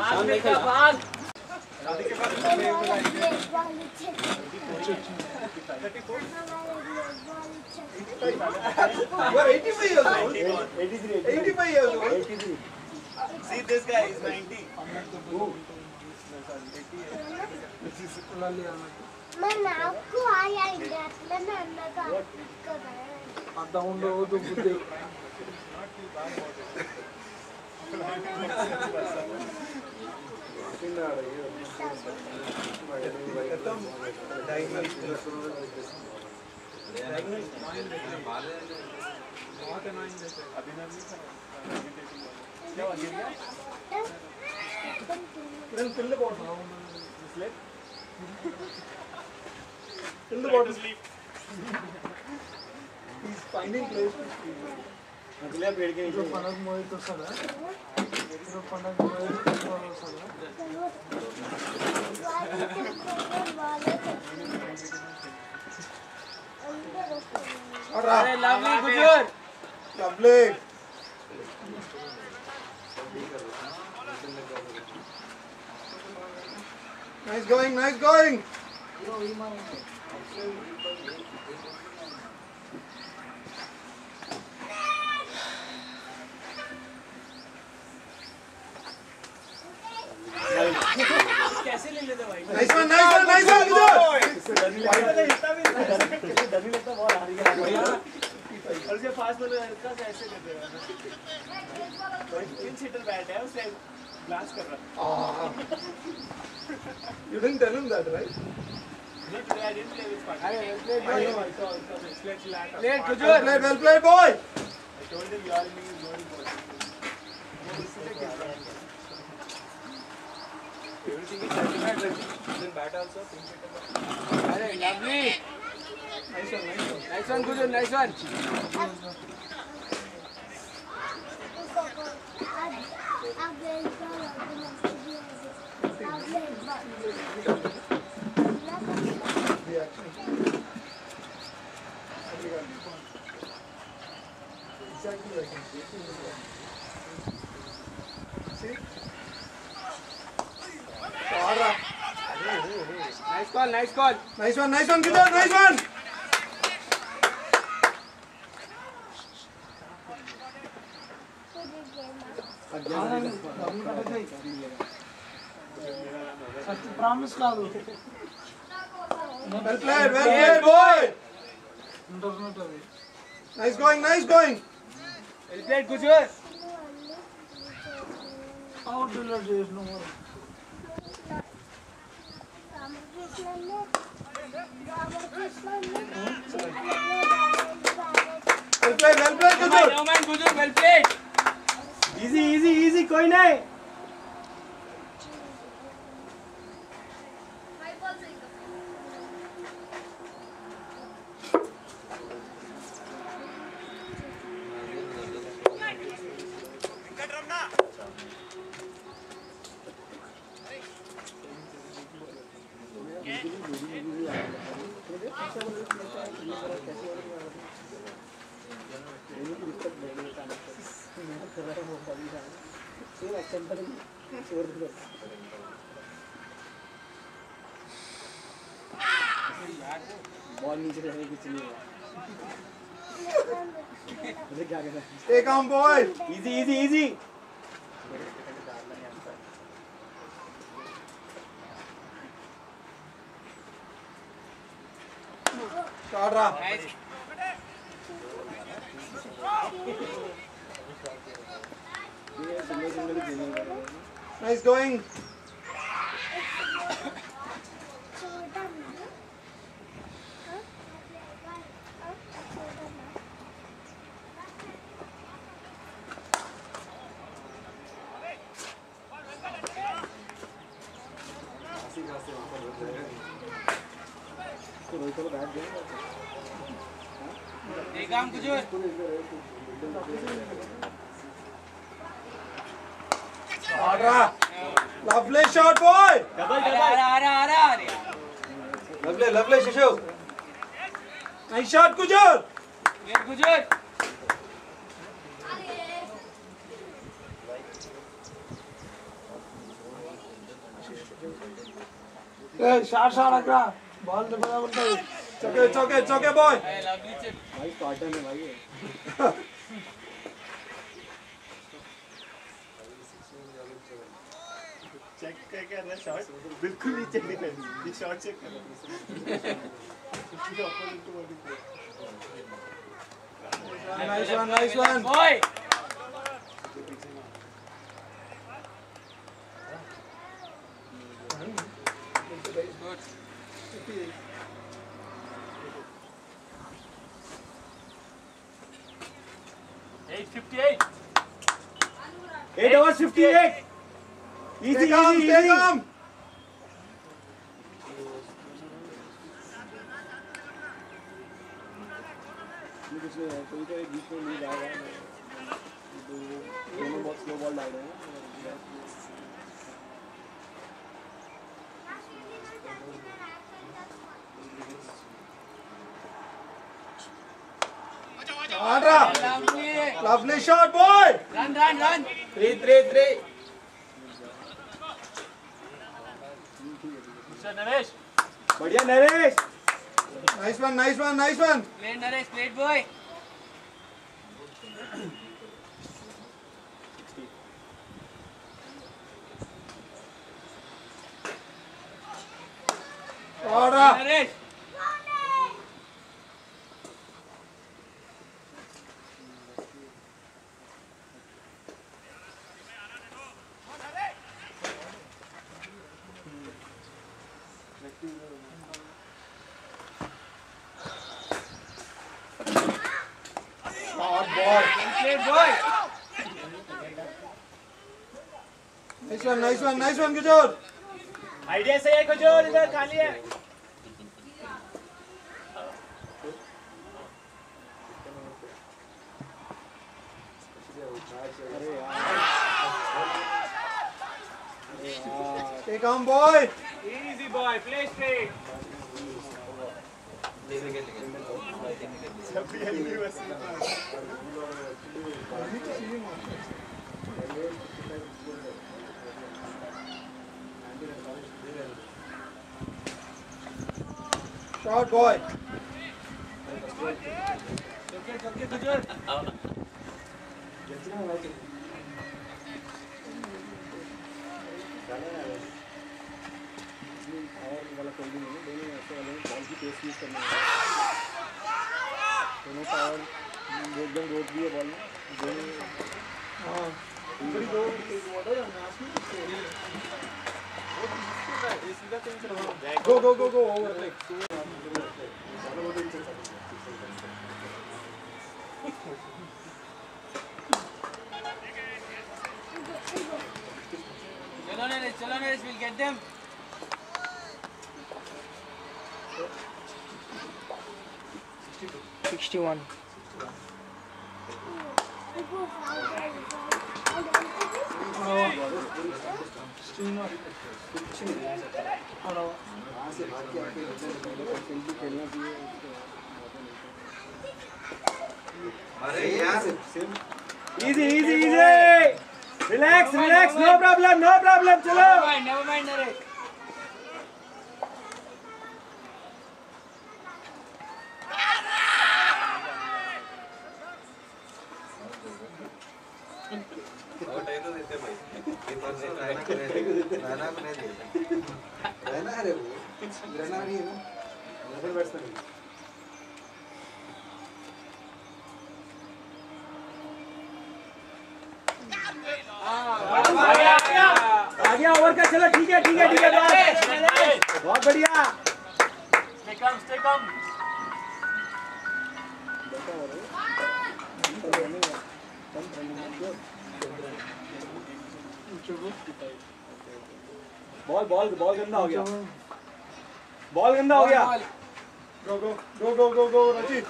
You are 85 years old. 85 years old. See this guy is 90. मैं आपको आया इंडिया में अंदर का आता हूँ लोगों तो बुद्धि Then fill the bottle. Fill the bottle. He's finding place to sleep. अगले पेड़ के नीचे पनक मोई तो सड़ा पनक मोई तो सड़ा अरे लवली गुजर लवली nice going कैसे ले लेते भाई nice one गुजर डरने लगता बॉल आ रही है और उसे फास्ट बॉलर हल्का सा ऐसे कर देगा पिन हिटर बैट है उसे ग्लास कर रहा you didn't tell him that right नहीं today I didn't play with partner I know I saw let's lack well played boy I told him your inning is not important everything is certified then bat also pin hitter अरे lovely nice one गुजर nice one nice call nice one गुजर nice one promise కాదు well played boy nice going well played गुजर out dealer days no more well played गुजर no man गुजर well played easy कोई नहीं ball नीचे रहने की चाहिए क्या कहता है stay calm boy easy start रहा nice going एक काम गुजर lovely shot boy lovely शिशु nice shot गुजर गुजर shot रखा बॉल तो बराबर चौके boy भाई कार्टन है भाई चेक कर रहा शॉट बिल्कुल नहीं चेक नहीं करनी ये शॉट चेक कर रहा nice one boy good 8:58 8 hours 58 Stay calm, stay calm. कुछ नहीं है, कोई तो एक बीच में नहीं जाएगा, दोनों बहुत स्लो बॉल डाल रहे हैं। Lovely shot, boy. Run. 3. Naresh बढ़िया Naresh. Nice one. Play Naresh, play boy. Order. Naresh. Play boy. Nice one, Kishore. Idea सही है कुछ और, इधर खाली है। Stay calm, boy. Easy boy, play straight. Shot, boy. Go over. Chalo Naresh, we'll get them. $61. Easy. Relax. No problem. Chalo. Never mind, Naresh. आ गया over का. चलो ठीक है बहुत बढ़िया. Stay calm. बॉल गंदा हो गया. गो रचित.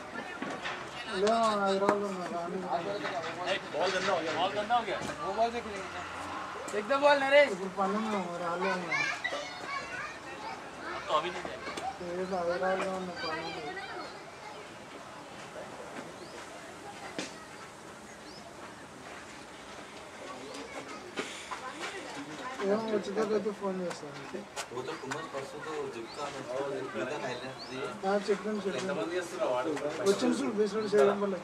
बॉल गंदा हो गया. वो बॉल से खेलेंगे. Take the ball, Naresh. तो अभी नहीं जाएगा. फोन वो तो कुमार परसों तो जिपका मिगता खायला చెప్తాను ఎంతమంది చేస్తున్నారు వాడు వచ్చిన చూడు బేస్డ్ చేయడం వల్ల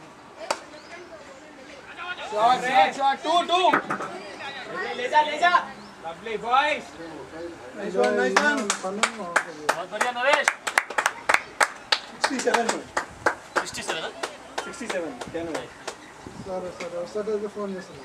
Shot, 2. ले जा. Lovely boys. Nice one. बहुत बढ़िया नरेश. 67. 67. क्या हुआ? సరే వస్తాడు ఫోన్ చేస్తాను.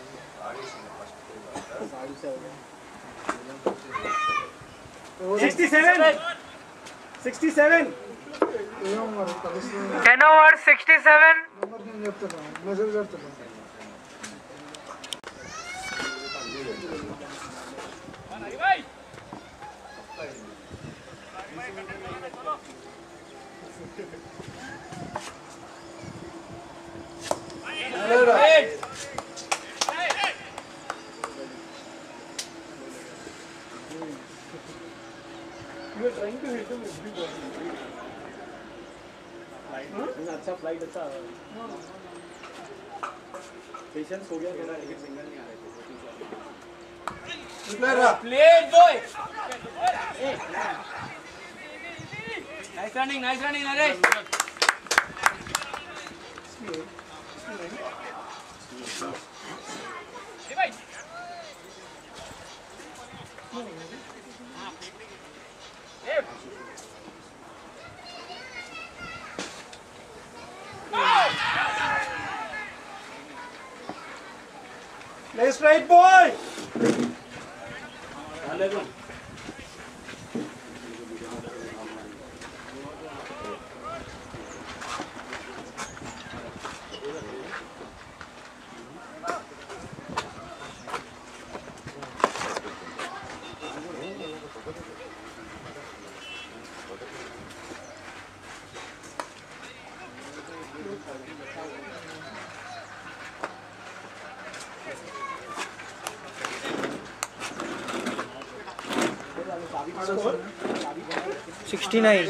67. ఏమో మరి కలుస్తుంది. 10 over 67. నెంబర్ నేను చెప్తాను మెసేజ్ పెడతాను. You were trying to hit him every ball. अच्छा फ्लाइट अच्छा पेशेंस हो गया थोड़ा लेकिन सिंगल नहीं आ रहे थे play boy nice running Naresh Let's right boy. Score? 69.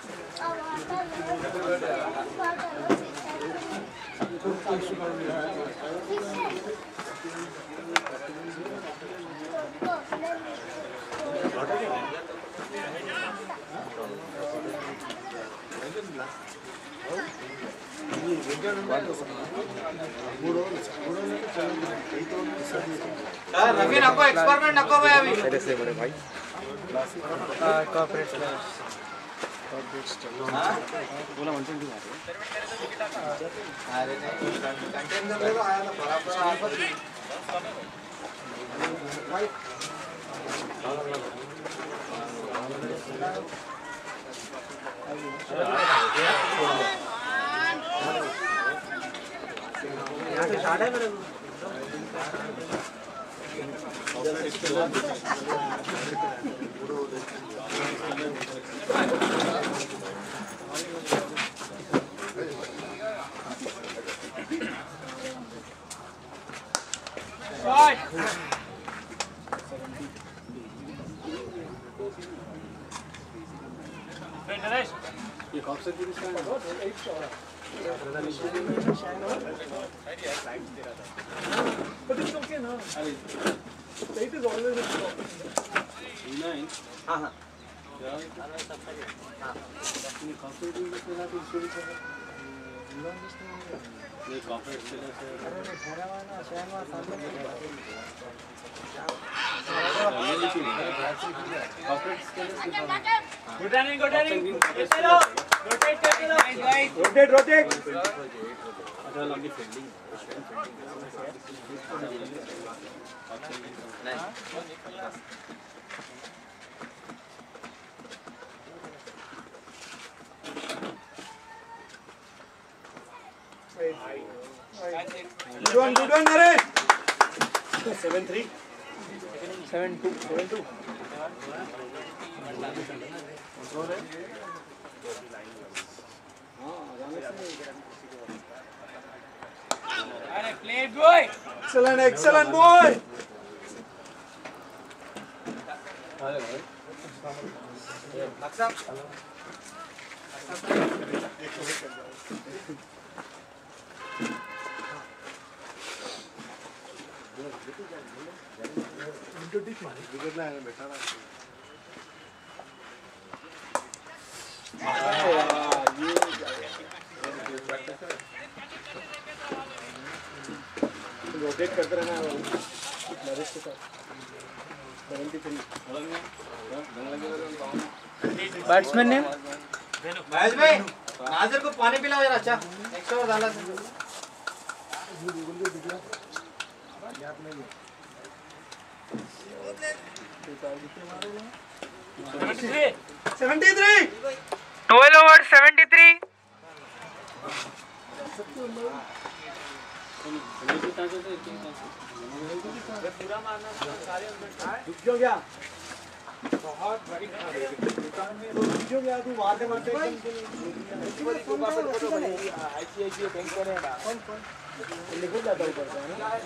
Ravi नको एक्सपेरिमेंट नको भाई अभी पहले से बड़े भाई कॉर्पोरेट बोला 120 अरे नहीं कंटेनर में तो आया ना बराबर आपस यहाँ से स्टार्ट है मेरे ये कब से तीन स्टैंड है एक शॉट but it's okay ना it is always a stop हाँ ये कॉर्पोरेट में कितना तो स्टोरी है ये कॉर्पोरेट से गुड रनिंग रोटेट अच्छा लंबी फील्डिंग Good one, Naresh. 7-3 7-2 अरे play boy Excellent boy. Rotate करते रहना है नरेश के साथ 73 बैट्समैन ने महेश भाई नाजिर को पानी पिलाओ जरा अच्छा एक्स्ट्रा डाला 73. 12 overs 73. रुक जाओ क्या दुकान में वो वीडियो क्या तू मारते मारते ICICI बैंक का है ना लिखो जाता ऊपर से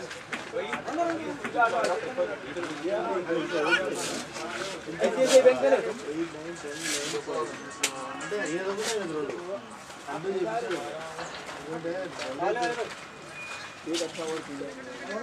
ICICI बैंक का एक अच्छा और चीज है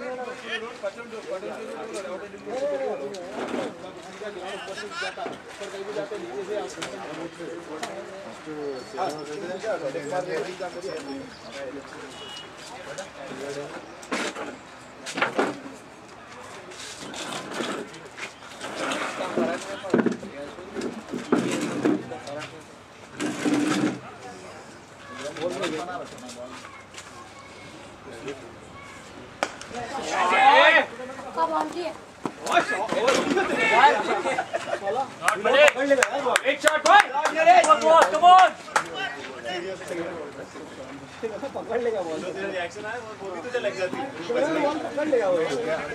कब आंटी है एक शॉट भाई कम ऑन पकड़ लेगा बॉल रिएक्शन आया वो भी तुझे लग जाती है पकड़ लेगा वो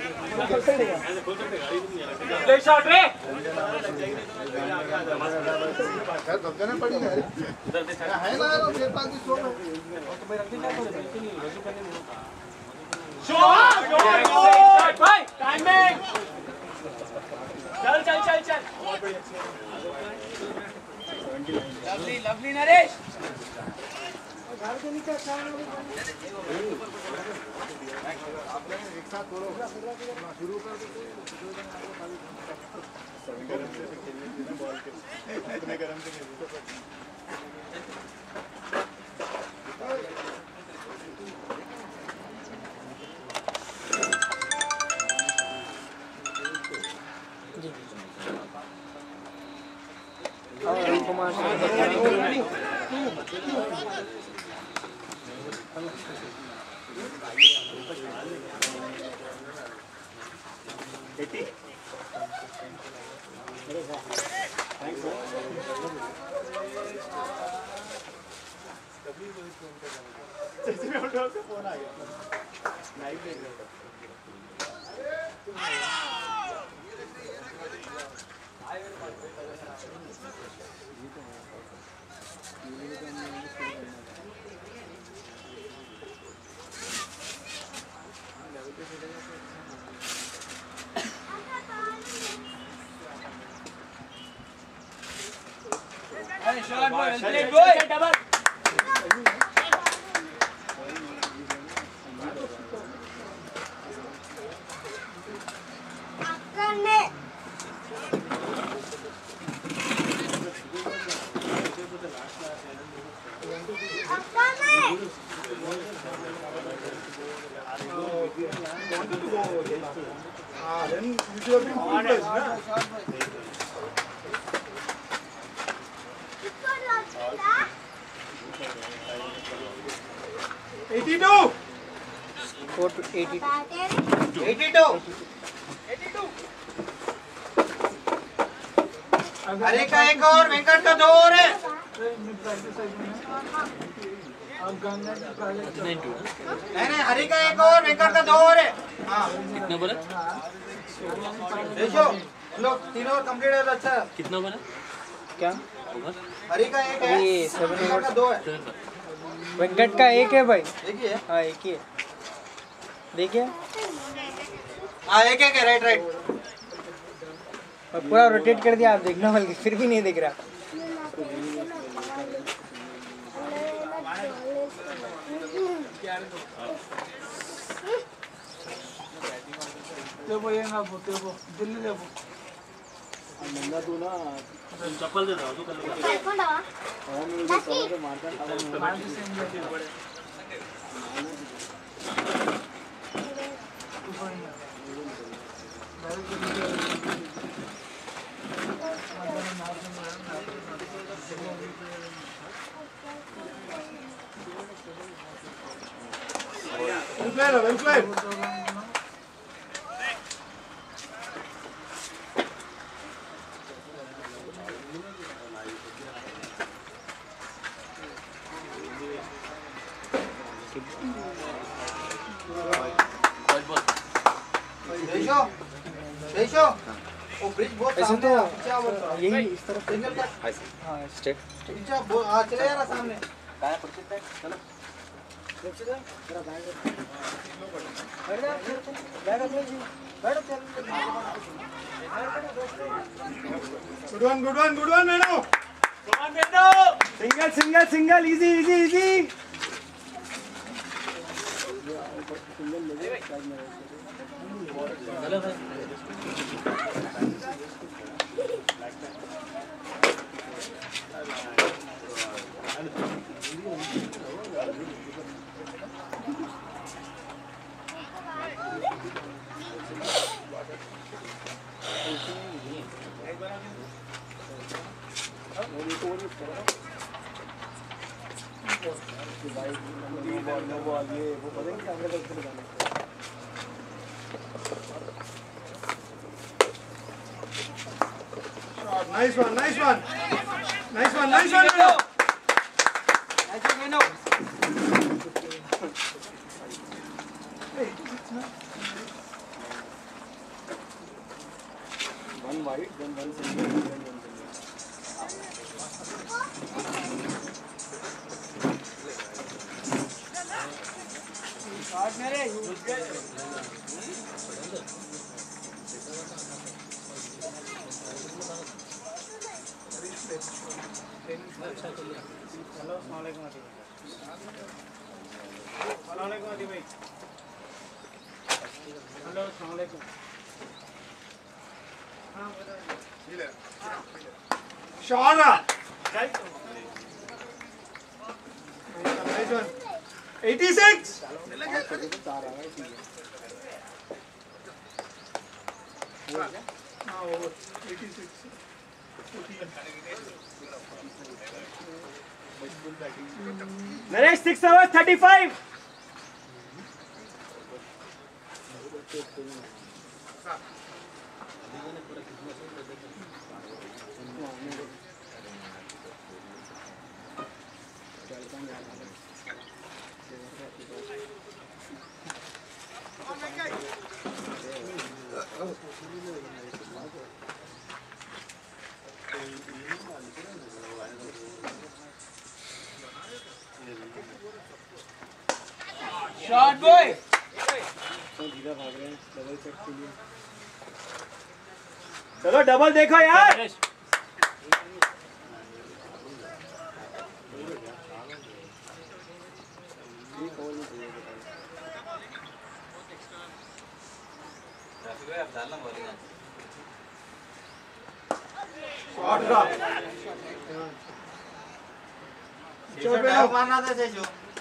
ले शॉट रे यार धक्का पड़ी है ना यार फिर 5 की 100 में शॉट भाई टाइमिंग चल चल चल चल लवली नरेश एक साथ बोलो शुरू कर दो गरम से खेलने देना बॉल के इतने गरम से खेलने फोन आ गया लाइव देख रहा हरे का एक और वेंकट का 2 और है नहीं हरे का एक और वेंकट का 2 और है कितना बोला देखो लोग तीनों कंप्लीट है तो अच्छा है। कितना बोला क्या हरी का एक है ये 7 वेंकट का 2 है वेंकट का एक है भाई एक ही है हाँ एक ही है देखिए हाँ एक है राइट राइट और पूरा रोटेट कर दिया आप देखना बल्कि फिर भी नहीं दिख रहा नंगा तू ना चप्पल दे दो तू कर लो well played. वो ब्रिज बहुत ऐसे सामने तो है, पीछे आओ बोलता हूँ। यही इस तरफ सिग्नल का हाँ स्टेट पीछे आओ, हाँ चले यार सामने काय परिचित आहे चला good one Meno single easy Nice one, Meno. One wide, then one single, then one Shara. Nice one. 86. Over 86. Naresh 6 hours 35. Shot boy चलो डबल देखो यार मारना था जो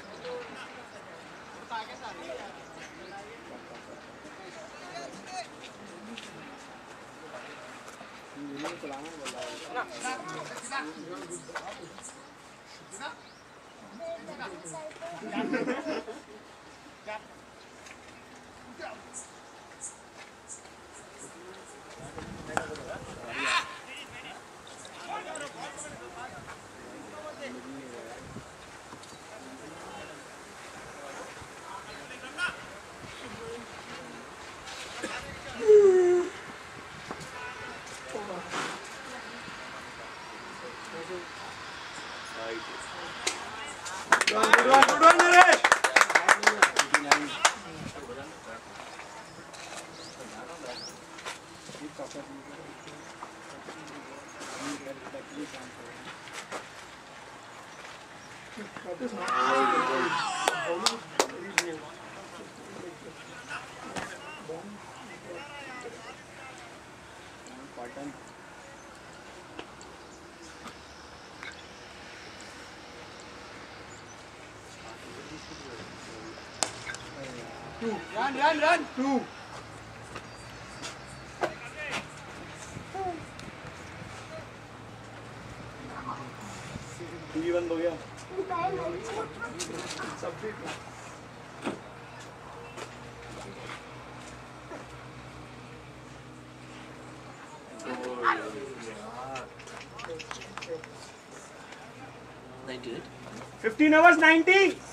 Good one, Naresh. Run. 2. TV बंद हो गया $15 hours 90